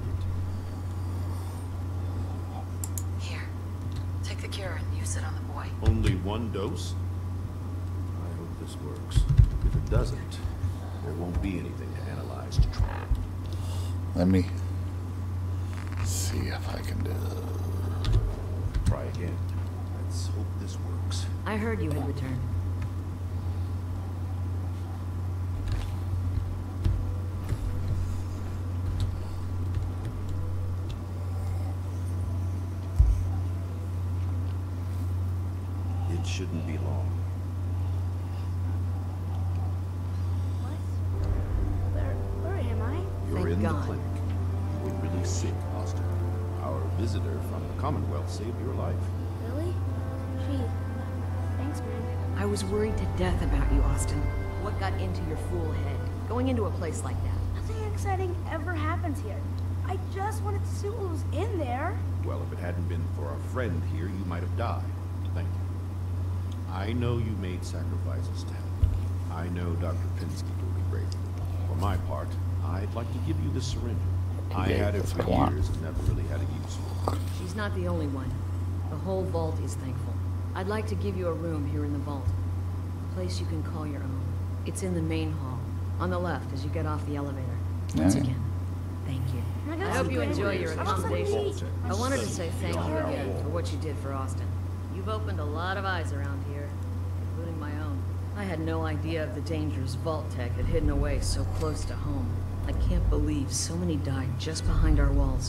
it. Here. Take the cure and use it on the boy. Only one dose? I hope this works. If it doesn't, there won't be anything to analyze to try. Let me see if I can do it. Try again. Let's hope this works. I heard you had returned. It shouldn't be long. Where, where am I? You're Thank in God. the clinic. You were really sick, Austin. Our visitor from the Commonwealth saved your life. Really? Gee, thanks, man. I was worried to death about you, Austin. What got into your fool head? Going into a place like that. Nothing exciting ever happens here. I just wanted to see what was in there. Well, if it hadn't been for our friend here, you might have died. Thank you. I know you made sacrifices to help. I know Doctor Pinsky will be grateful. For my part, I'd like to give you this syringe. I Yeah, had it that's for cool. years and never really had a use for it. She's not the only one. The whole vault is thankful. I'd like to give you a room here in the vault. A place you can call your own. It's in the main hall, on the left as you get off the elevator. Once Yeah. again, thank you. I hope you enjoy your accommodations. I wanted to say thank you again for what you did for Austin. You've opened a lot of eyes around here, including my own. I had no idea of the dangers Vault Tech had hidden away so close to home. I can't believe so many died just behind our walls.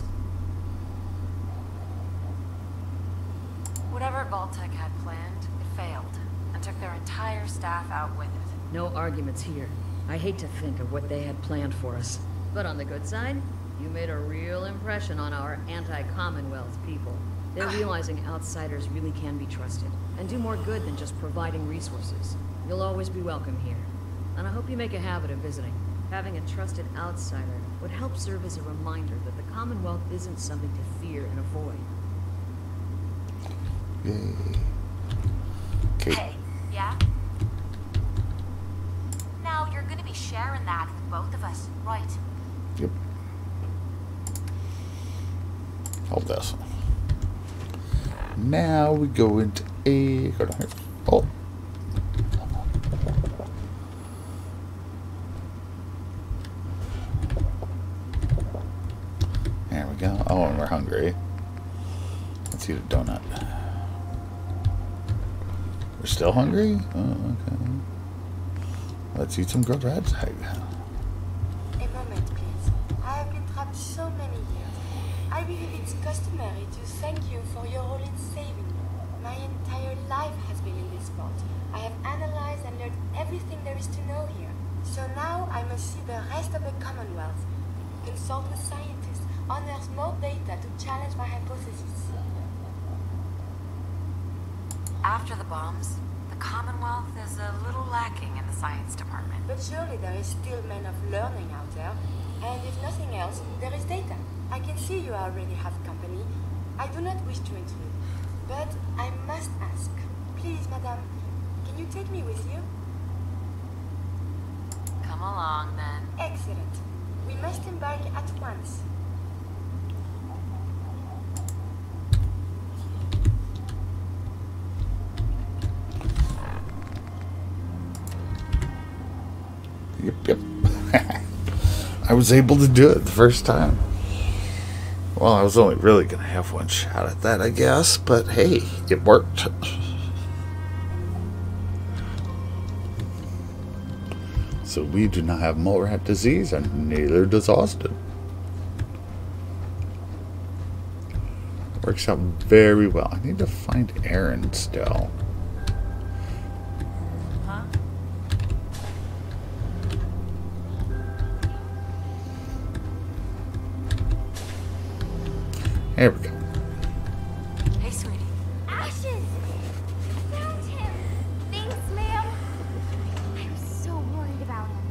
Whatever Vault-Tec had planned, it failed, and took their entire staff out with it. No arguments here. I hate to think of what they had planned for us. But on the good side, you made a real impression on our anti-Commonwealth people. They're realizing outsiders really can be trusted, and do more good than just providing resources. You'll always be welcome here. And I hope you make a habit of visiting. Having a trusted outsider would help serve as a reminder that the Commonwealth isn't something to fear and avoid. Yay. Okay. Hey, yeah? Now you're gonna be sharing that with both of us, right? Yep. Hold this. Now we go into a. Go down here. Oh. There we go. Oh, and we're hungry. Let's eat a donut. We're still hungry? Oh, okay. Let's eat some grilled rat's egg. A moment, please. I have been trapped so many years. I believe it's customary to thank you for your role in saving me. My entire life has been in this vault. I have analyzed and learned everything there is to know here. So now I must see the rest of the Commonwealth, consult with scientists, unearth more data to challenge my hypothesis. After the bombs, the Commonwealth is a little lacking in the science department. But surely there is still men of learning out there. And if nothing else, there is data. I can see you already have company. I do not wish to intrude. But I must ask. Please, madame, can you take me with you? Come along, then. Excellent. We must embark at once. Yep, yep. I was able to do it the first time. Well, I was only really going to have one shot at that, I guess, but hey, it worked. So we do not have mole rat disease, and neither does Austin. Works out very well. I need to find Aaron still. Huh? There we go. Hey, sweetie. Ashes! Found him! Thanks, ma'am. I was so worried about him.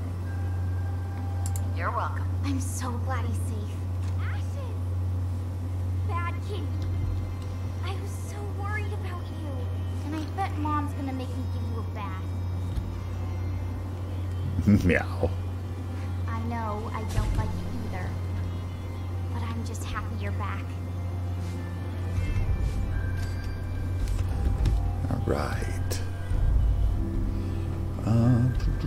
You're welcome. I'm so glad he's safe. Ashes! Bad kid. I was so worried about you. And I bet Mom's gonna make me give you a bath. Meow. I know I don't like it either. But I'm just happy you're back. All right. Uh,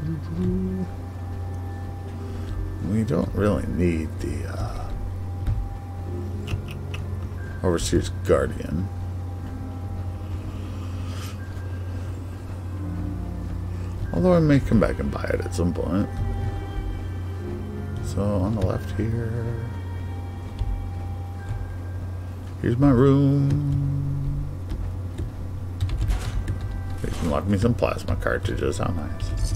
we don't really need the uh, Overseer's Guardian. Although I may come back and buy it at some point. So on the left here. Here's my room. They can lock me some plasma cartridges. How nice.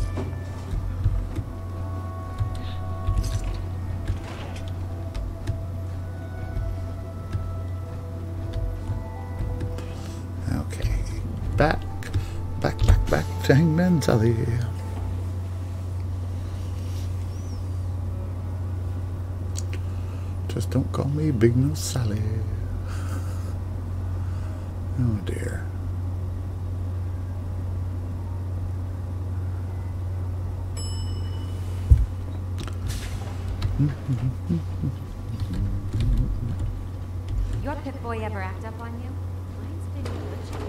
Okay. Back. Back, back, back to Hangman's Alley. Just don't call me Big Nose Sally. Oh dear. Your Pip-Boy ever act up on you? Mine's been glitchy.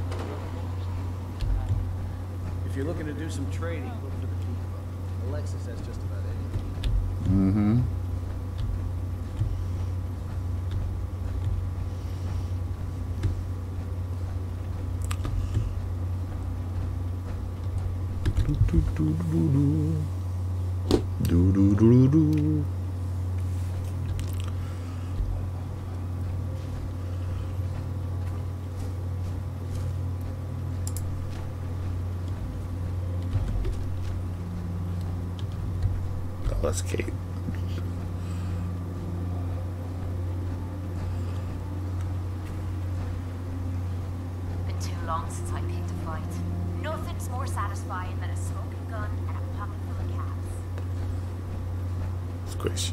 If you're looking to do some trading, look for the Peak Club. Alexis has just about anything. Mm-hmm. Do do do do do do do do. Oh, that's Kate. Been too long since I picked a fight. Nothing's more satisfying than a smoking gun and a pocket full of cats. Squish.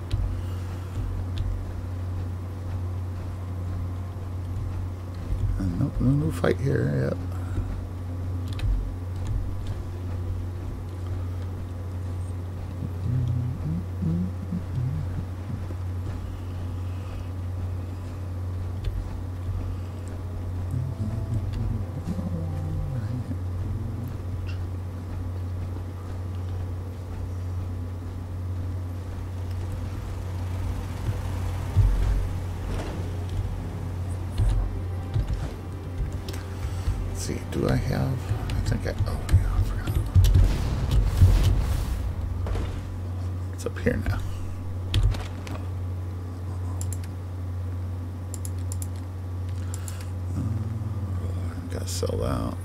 And nope, no new fight here yet. see, do I have? I think I. Oh, yeah, I forgot. It's up here now. Uh, gotta sell that.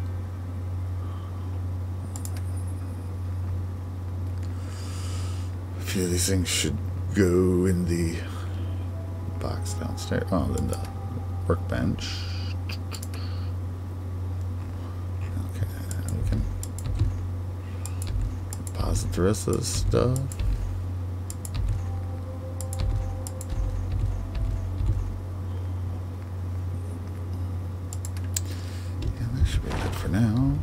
A few of these things should go in the box downstairs. Oh, then the workbench. Okay, we can deposit the rest of this stuff. Yeah, that should be good for now.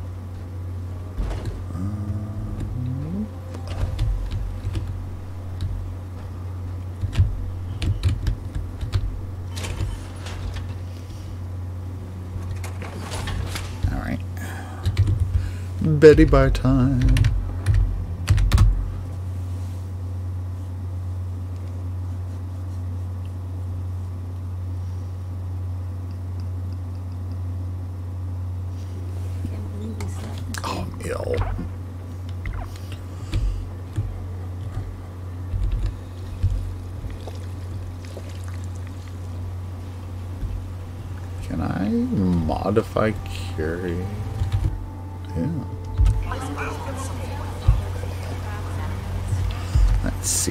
Betty by time. Oh, I'm ill. Can I modify Curie? Yeah. Let's see.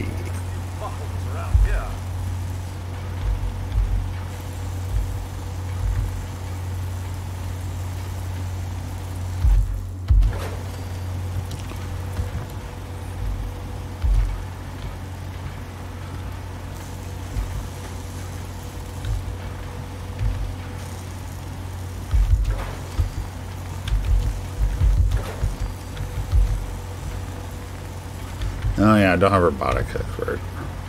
Oh yeah, I don't have robotics expert.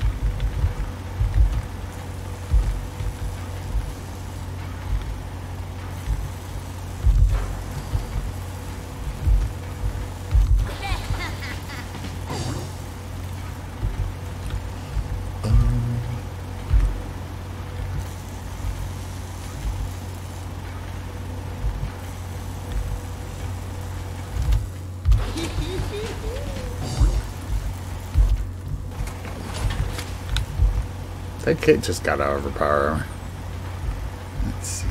That kid just got out of her power. Let's see.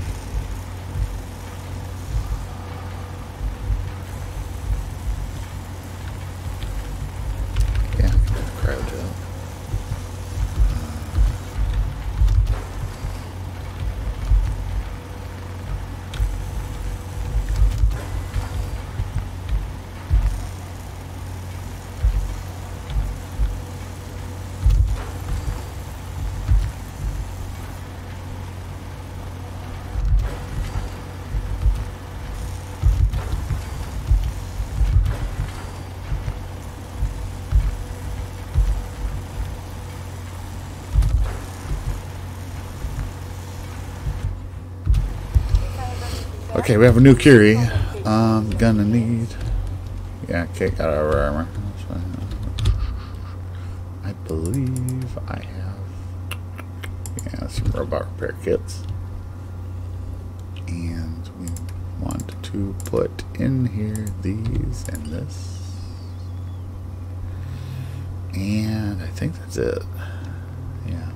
Yeah, I can do the crowd jump. Okay, we have a new Curie. I'm gonna need. Yeah, Kate got out of her armor. That's fine. I believe I have. Yeah, some robot repair kits. And we want to put in here these and this. And I think that's it. Yeah.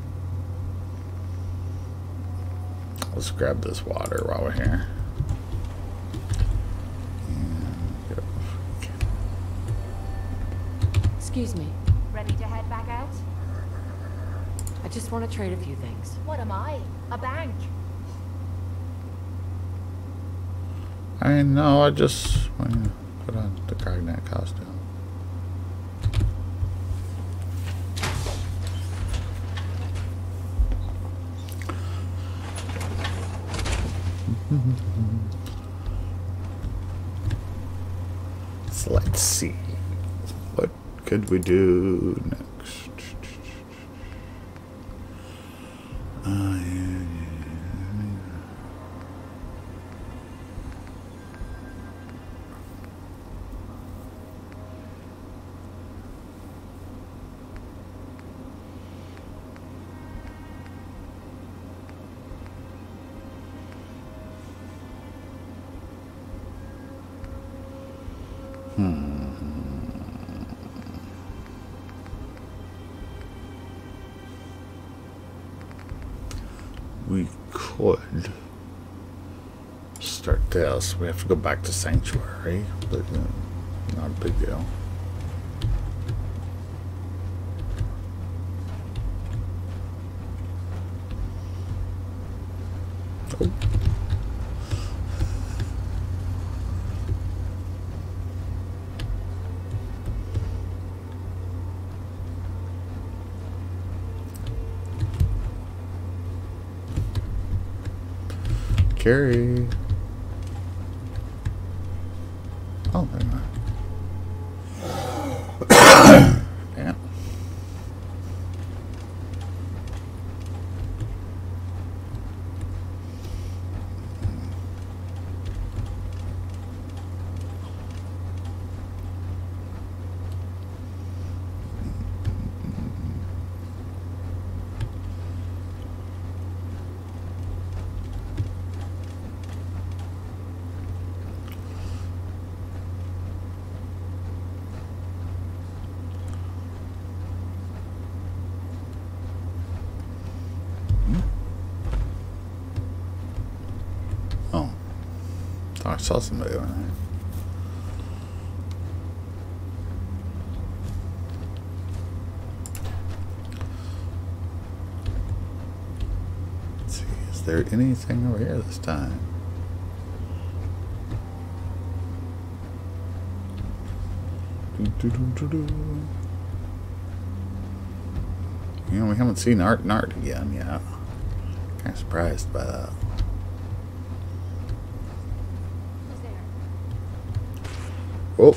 Let's grab this water while we're here. Excuse me. Ready to head back out? I just want to trade a few things. What am I? A bank? I know, I just want to put on the Cognac costume. So let's see. What could we do next? Uh, yeah, yeah, yeah. we could start this. We have to go back to Sanctuary, but uh, not a big deal. Oh. Curie. Oh, never mind. Yeah. Oh, thought I saw somebody over there. Let's see, is there anything over here this time? Do, do, do, do, do. You know, we haven't seen Art and Art again yet. Kind of surprised by that. Oh.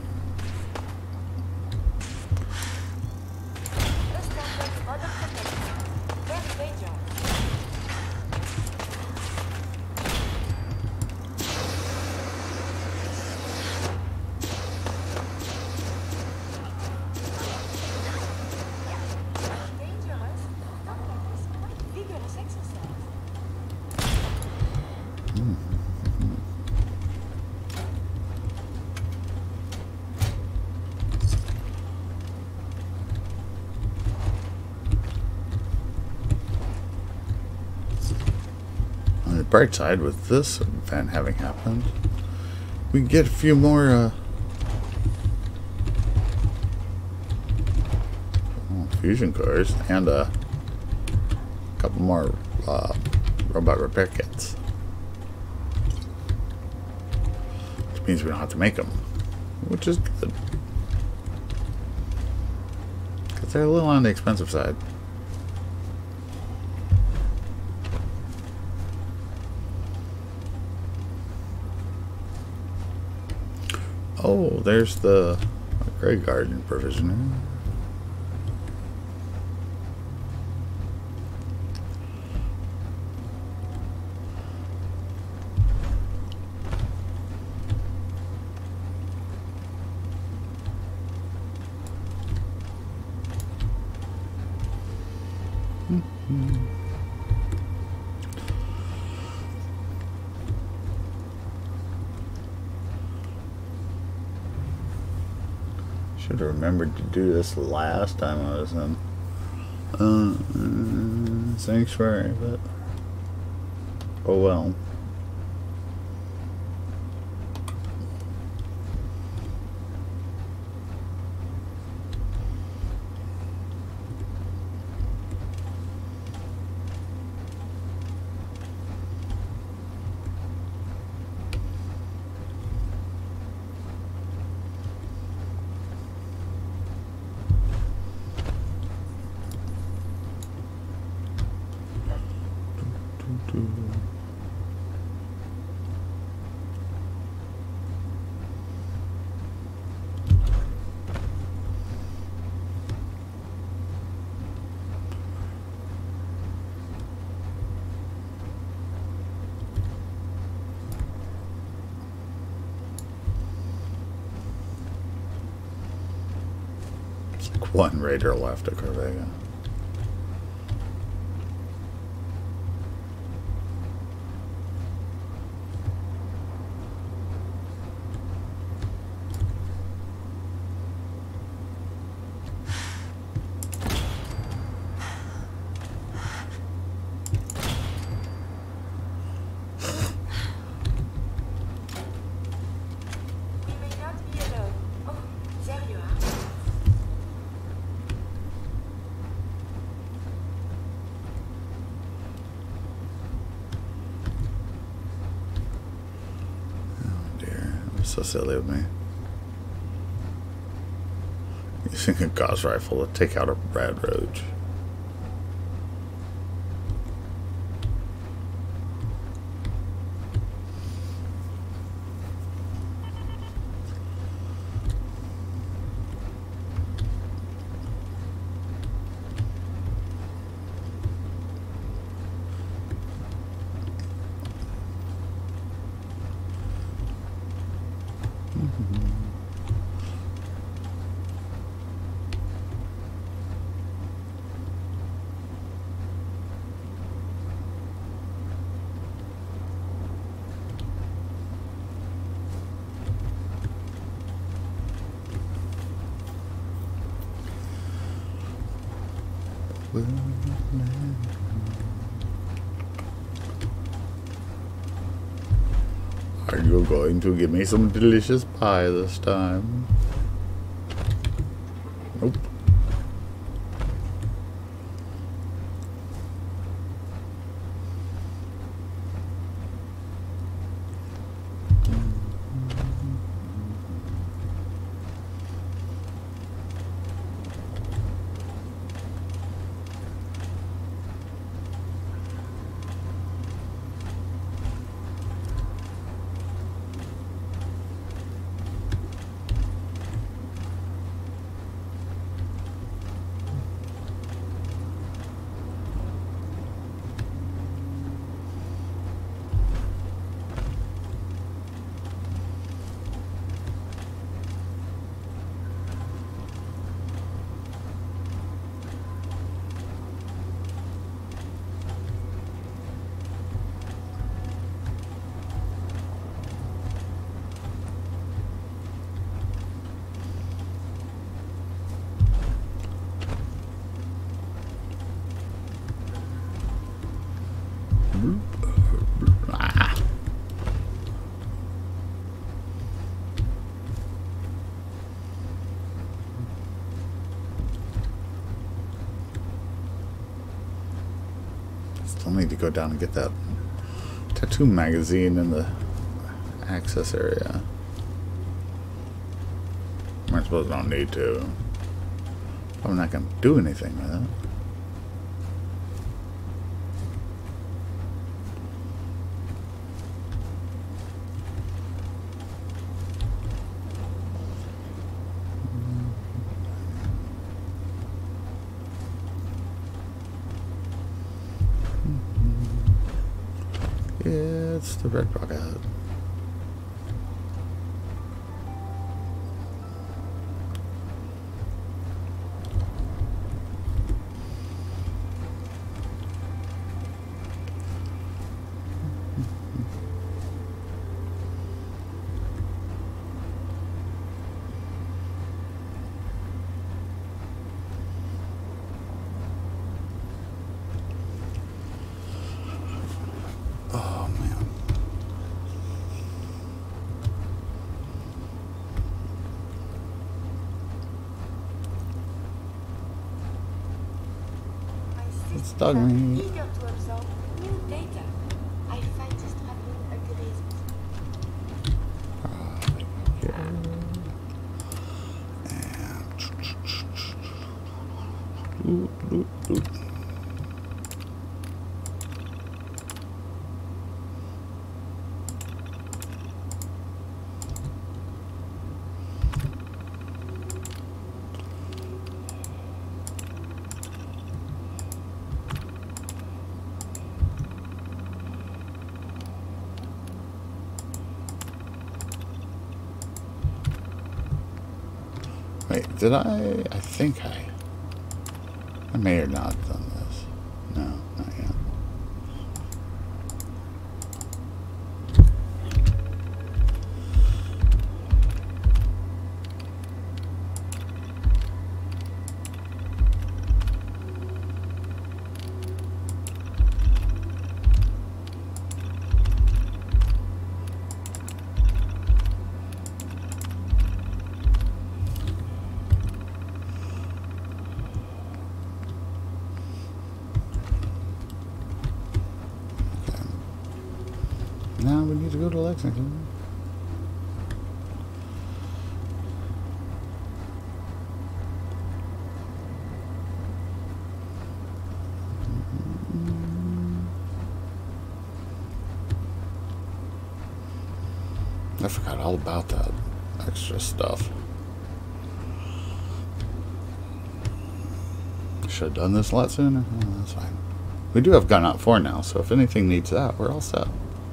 On the bright side, with this event having happened, we can get a few more uh, fusion cores and uh, a couple more uh, robot repair kits. Which means we don't have to make them, which is good. Because they're a little on the expensive side. Oh, there's the Grey Garden provisioner. Mm-hmm. Should have remembered to do this last time I was in uh, Sanctuary, but oh well. One raider left at Corvega. So silly of me. Using a Gauss rifle to take out a rad roach. Are you going to give me some delicious pie this time? Nope. Still need to go down and get that tattoo magazine in the access area. I suppose I don't need to. I'm not going to do anything with it. It's the red rocket. Dog me. Eager to absorb new data. I find this traveling agrees. And oop, oop, oop. Wait, did I? I think I... I may or not have done this. No, not yet. Now we need to go to Lexington. I forgot all about that extra stuff. Should have done this a lot sooner. Oh, that's fine. We do have gun out four now, so if anything needs that, we're all set.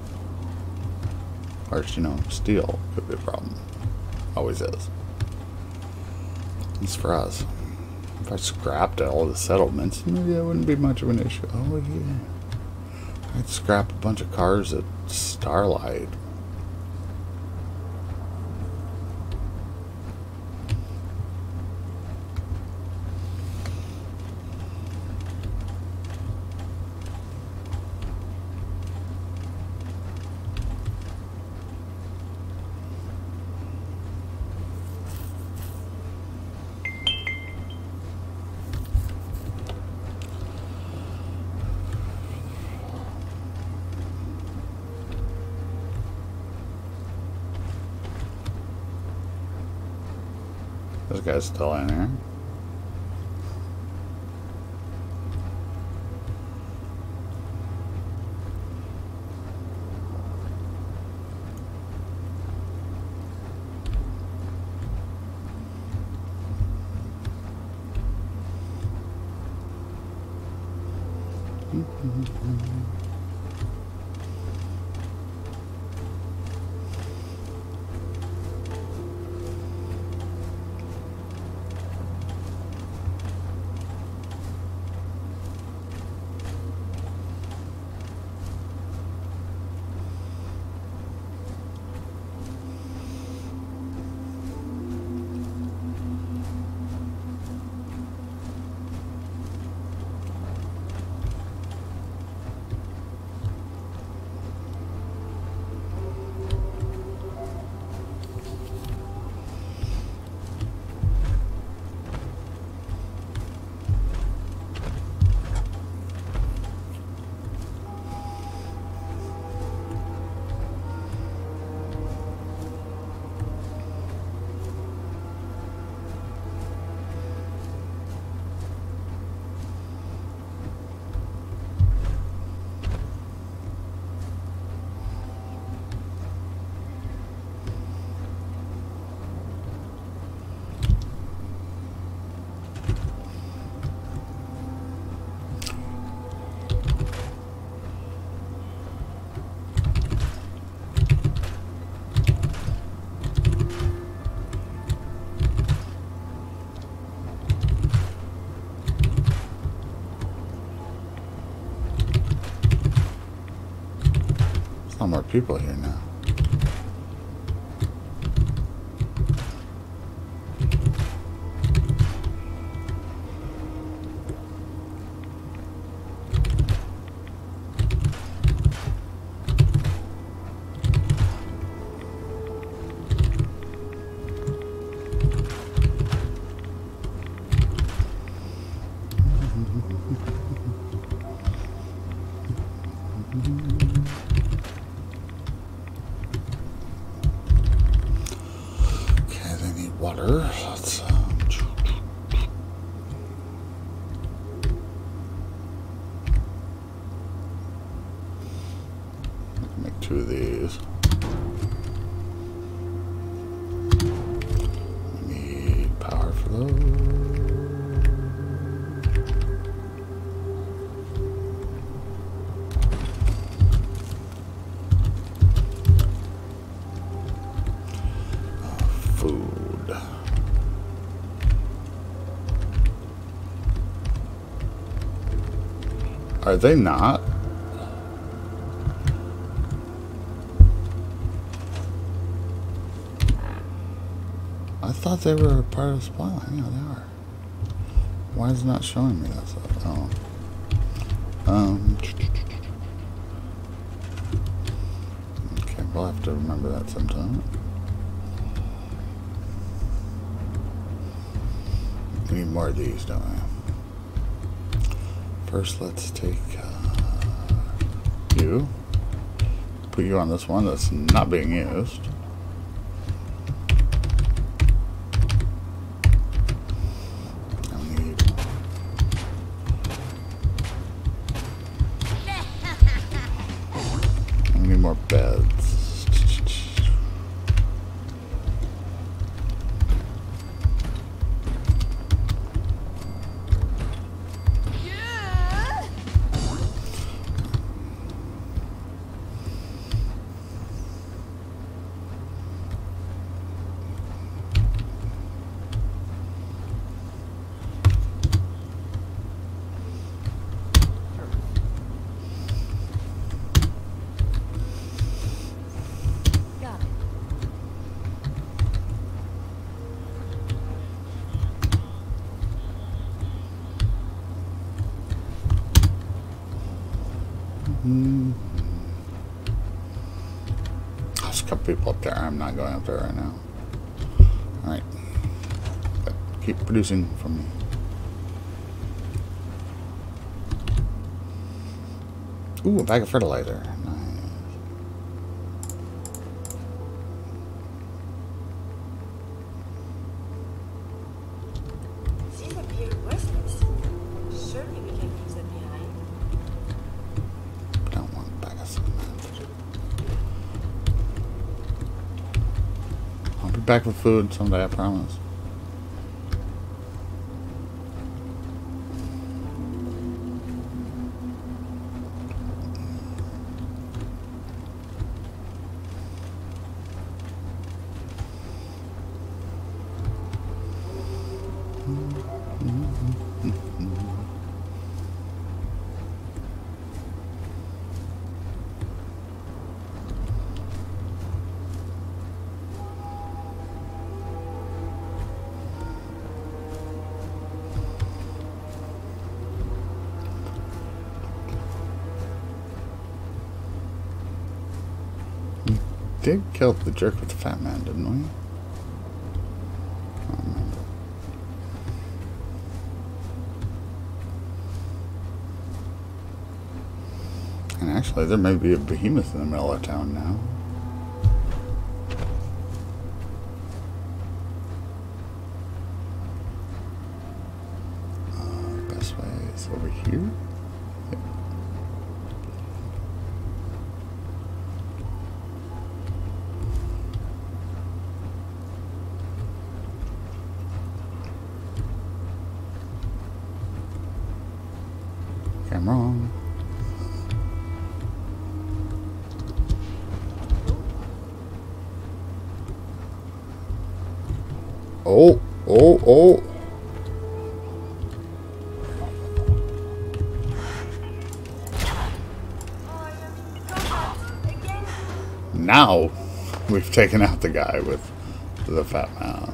Or, you know, steel could be a problem. Always is. It's for us. If I scrapped all the settlements, maybe that wouldn't be much of an issue. Oh, yeah. I'd scrap a bunch of cars at Starlight. This guy's still in here. A lot more people here now. Water. Let's um, make two of these. We need power for those. Are they not? I thought they were a part of the supply line. Yeah, they are. Why is it not showing me that stuff? Oh. Um. Okay, we'll have to remember that sometime. We need more of these, don't we? First, let's take uh, you, put you on this one that's not being used. I need I need more beds. Mm-hmm. There's a couple people up there. I'm not going up there right now. Alright. Keep producing for me. Ooh, a bag of fertilizer. Nice. These appear worthless. Surely we can leave them behind. Don't want a bag of cement. I'll be back with food someday, I promise. Did kill the jerk with the fat man, didn't we? I don't remember. And actually, there may be a behemoth in the middle of town now. Uh, best way is over here. Yep. I'm wrong. Oh, oh, oh. Now we've taken out the guy with the fat man.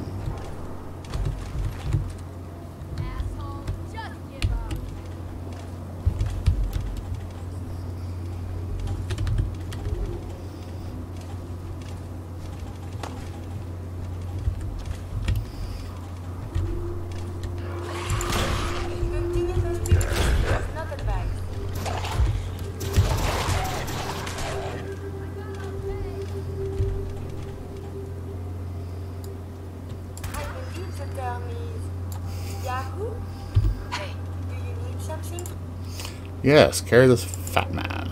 Yes, carry this fat man.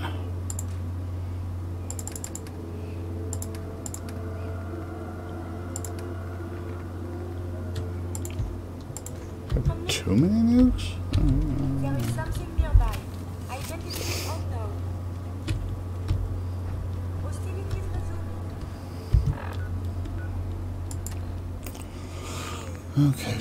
Have too many nukes? There is something nearby. Identity unknown. Hostilities resuming. Okay.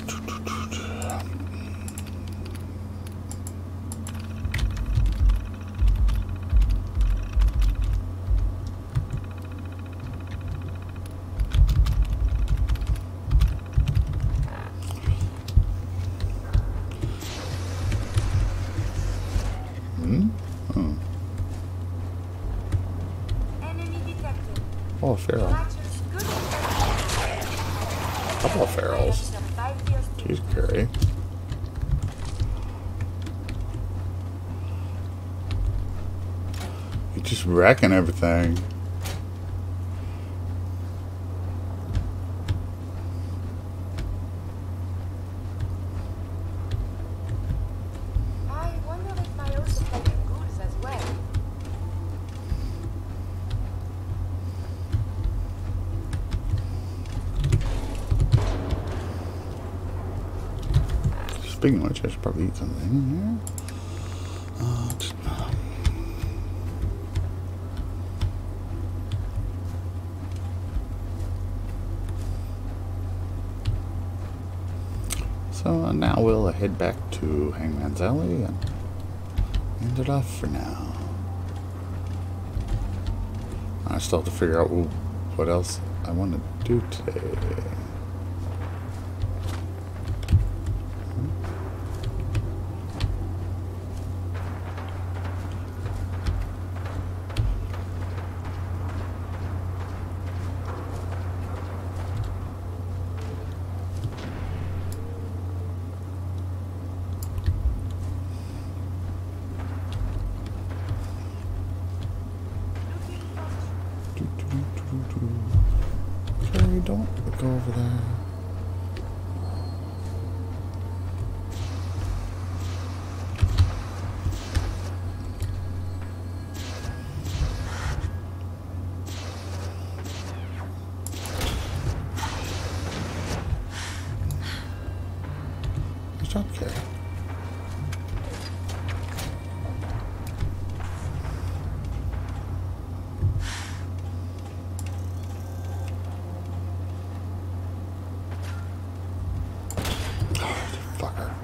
Oh, feral. Couple of ferals. Jeez, Curie. You're just wrecking everything. I wonder if my own supply of goods as well. Speaking of which, I should probably eat something in here. Uh, just, uh. So uh, now we'll head back to Hangman's Alley and end it off for now. I still have to figure out what else I want to do today. don't go over there. Good job, Curie. Fucker.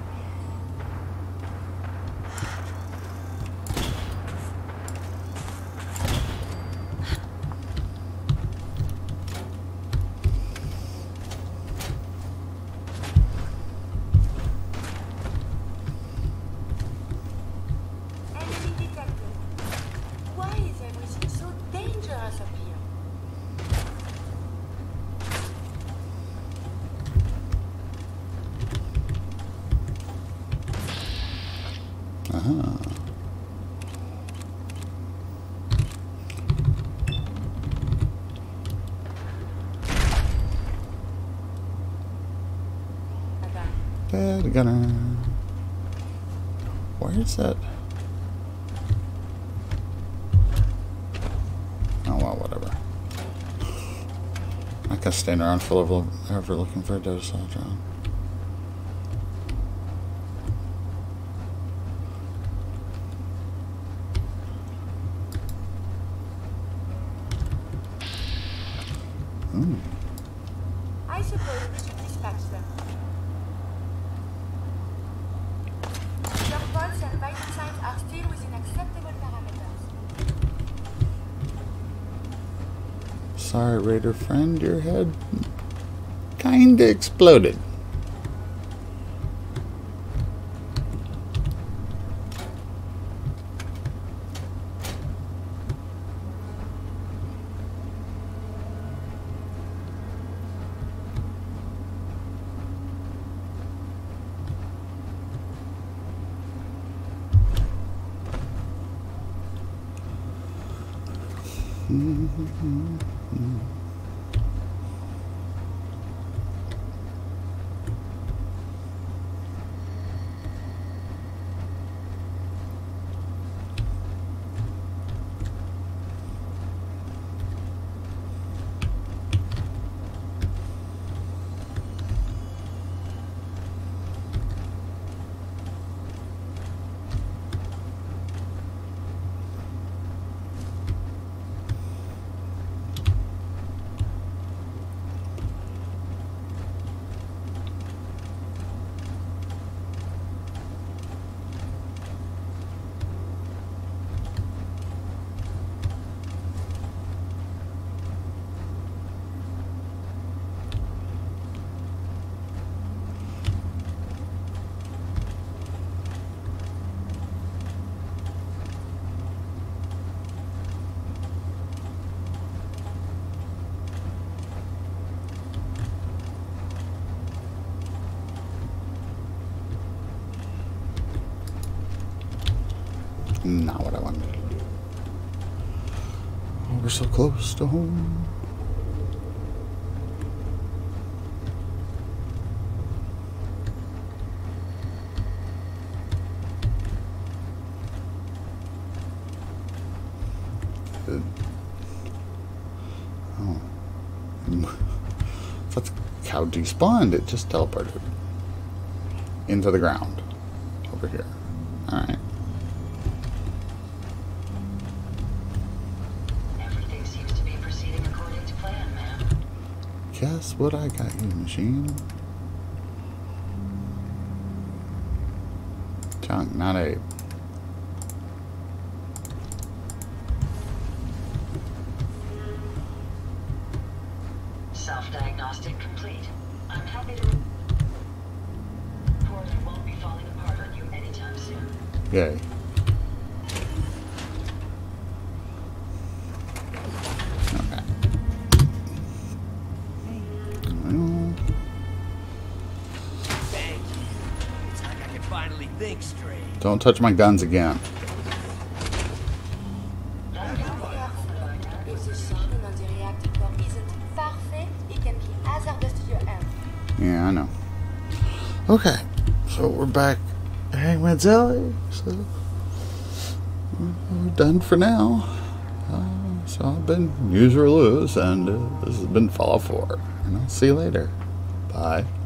Enemy detected. Why is everything so dangerous up here? Uh-huh. Dead gunner. Where's that? Oh well, whatever. I'm not gonna stand around forever looking for a dose drone. Hmm. I suppose we should dispatch them. Your pulse and vital signs are still within acceptable parameters. Sorry, Raider friend, your head kinda exploded. Not what I wanted to do. Oh, we're so close to home. Good. Oh. That's how despawned. It just teleported into the ground over here. All right. Guess what I got you, machine? Junk, not Abe. Self-diagnostic complete. I'm happy to report I won't be falling apart on you anytime soon. Yay. Don't touch my guns again. If the signal on the reactor core isn't perfect, it can kill Yeah, I know. Okay, so we're back at Hangman's Alley, so we're done for now. Uh, so I've been Use or Lose, and uh, this has been Fallout four, and I'll see you later. Bye.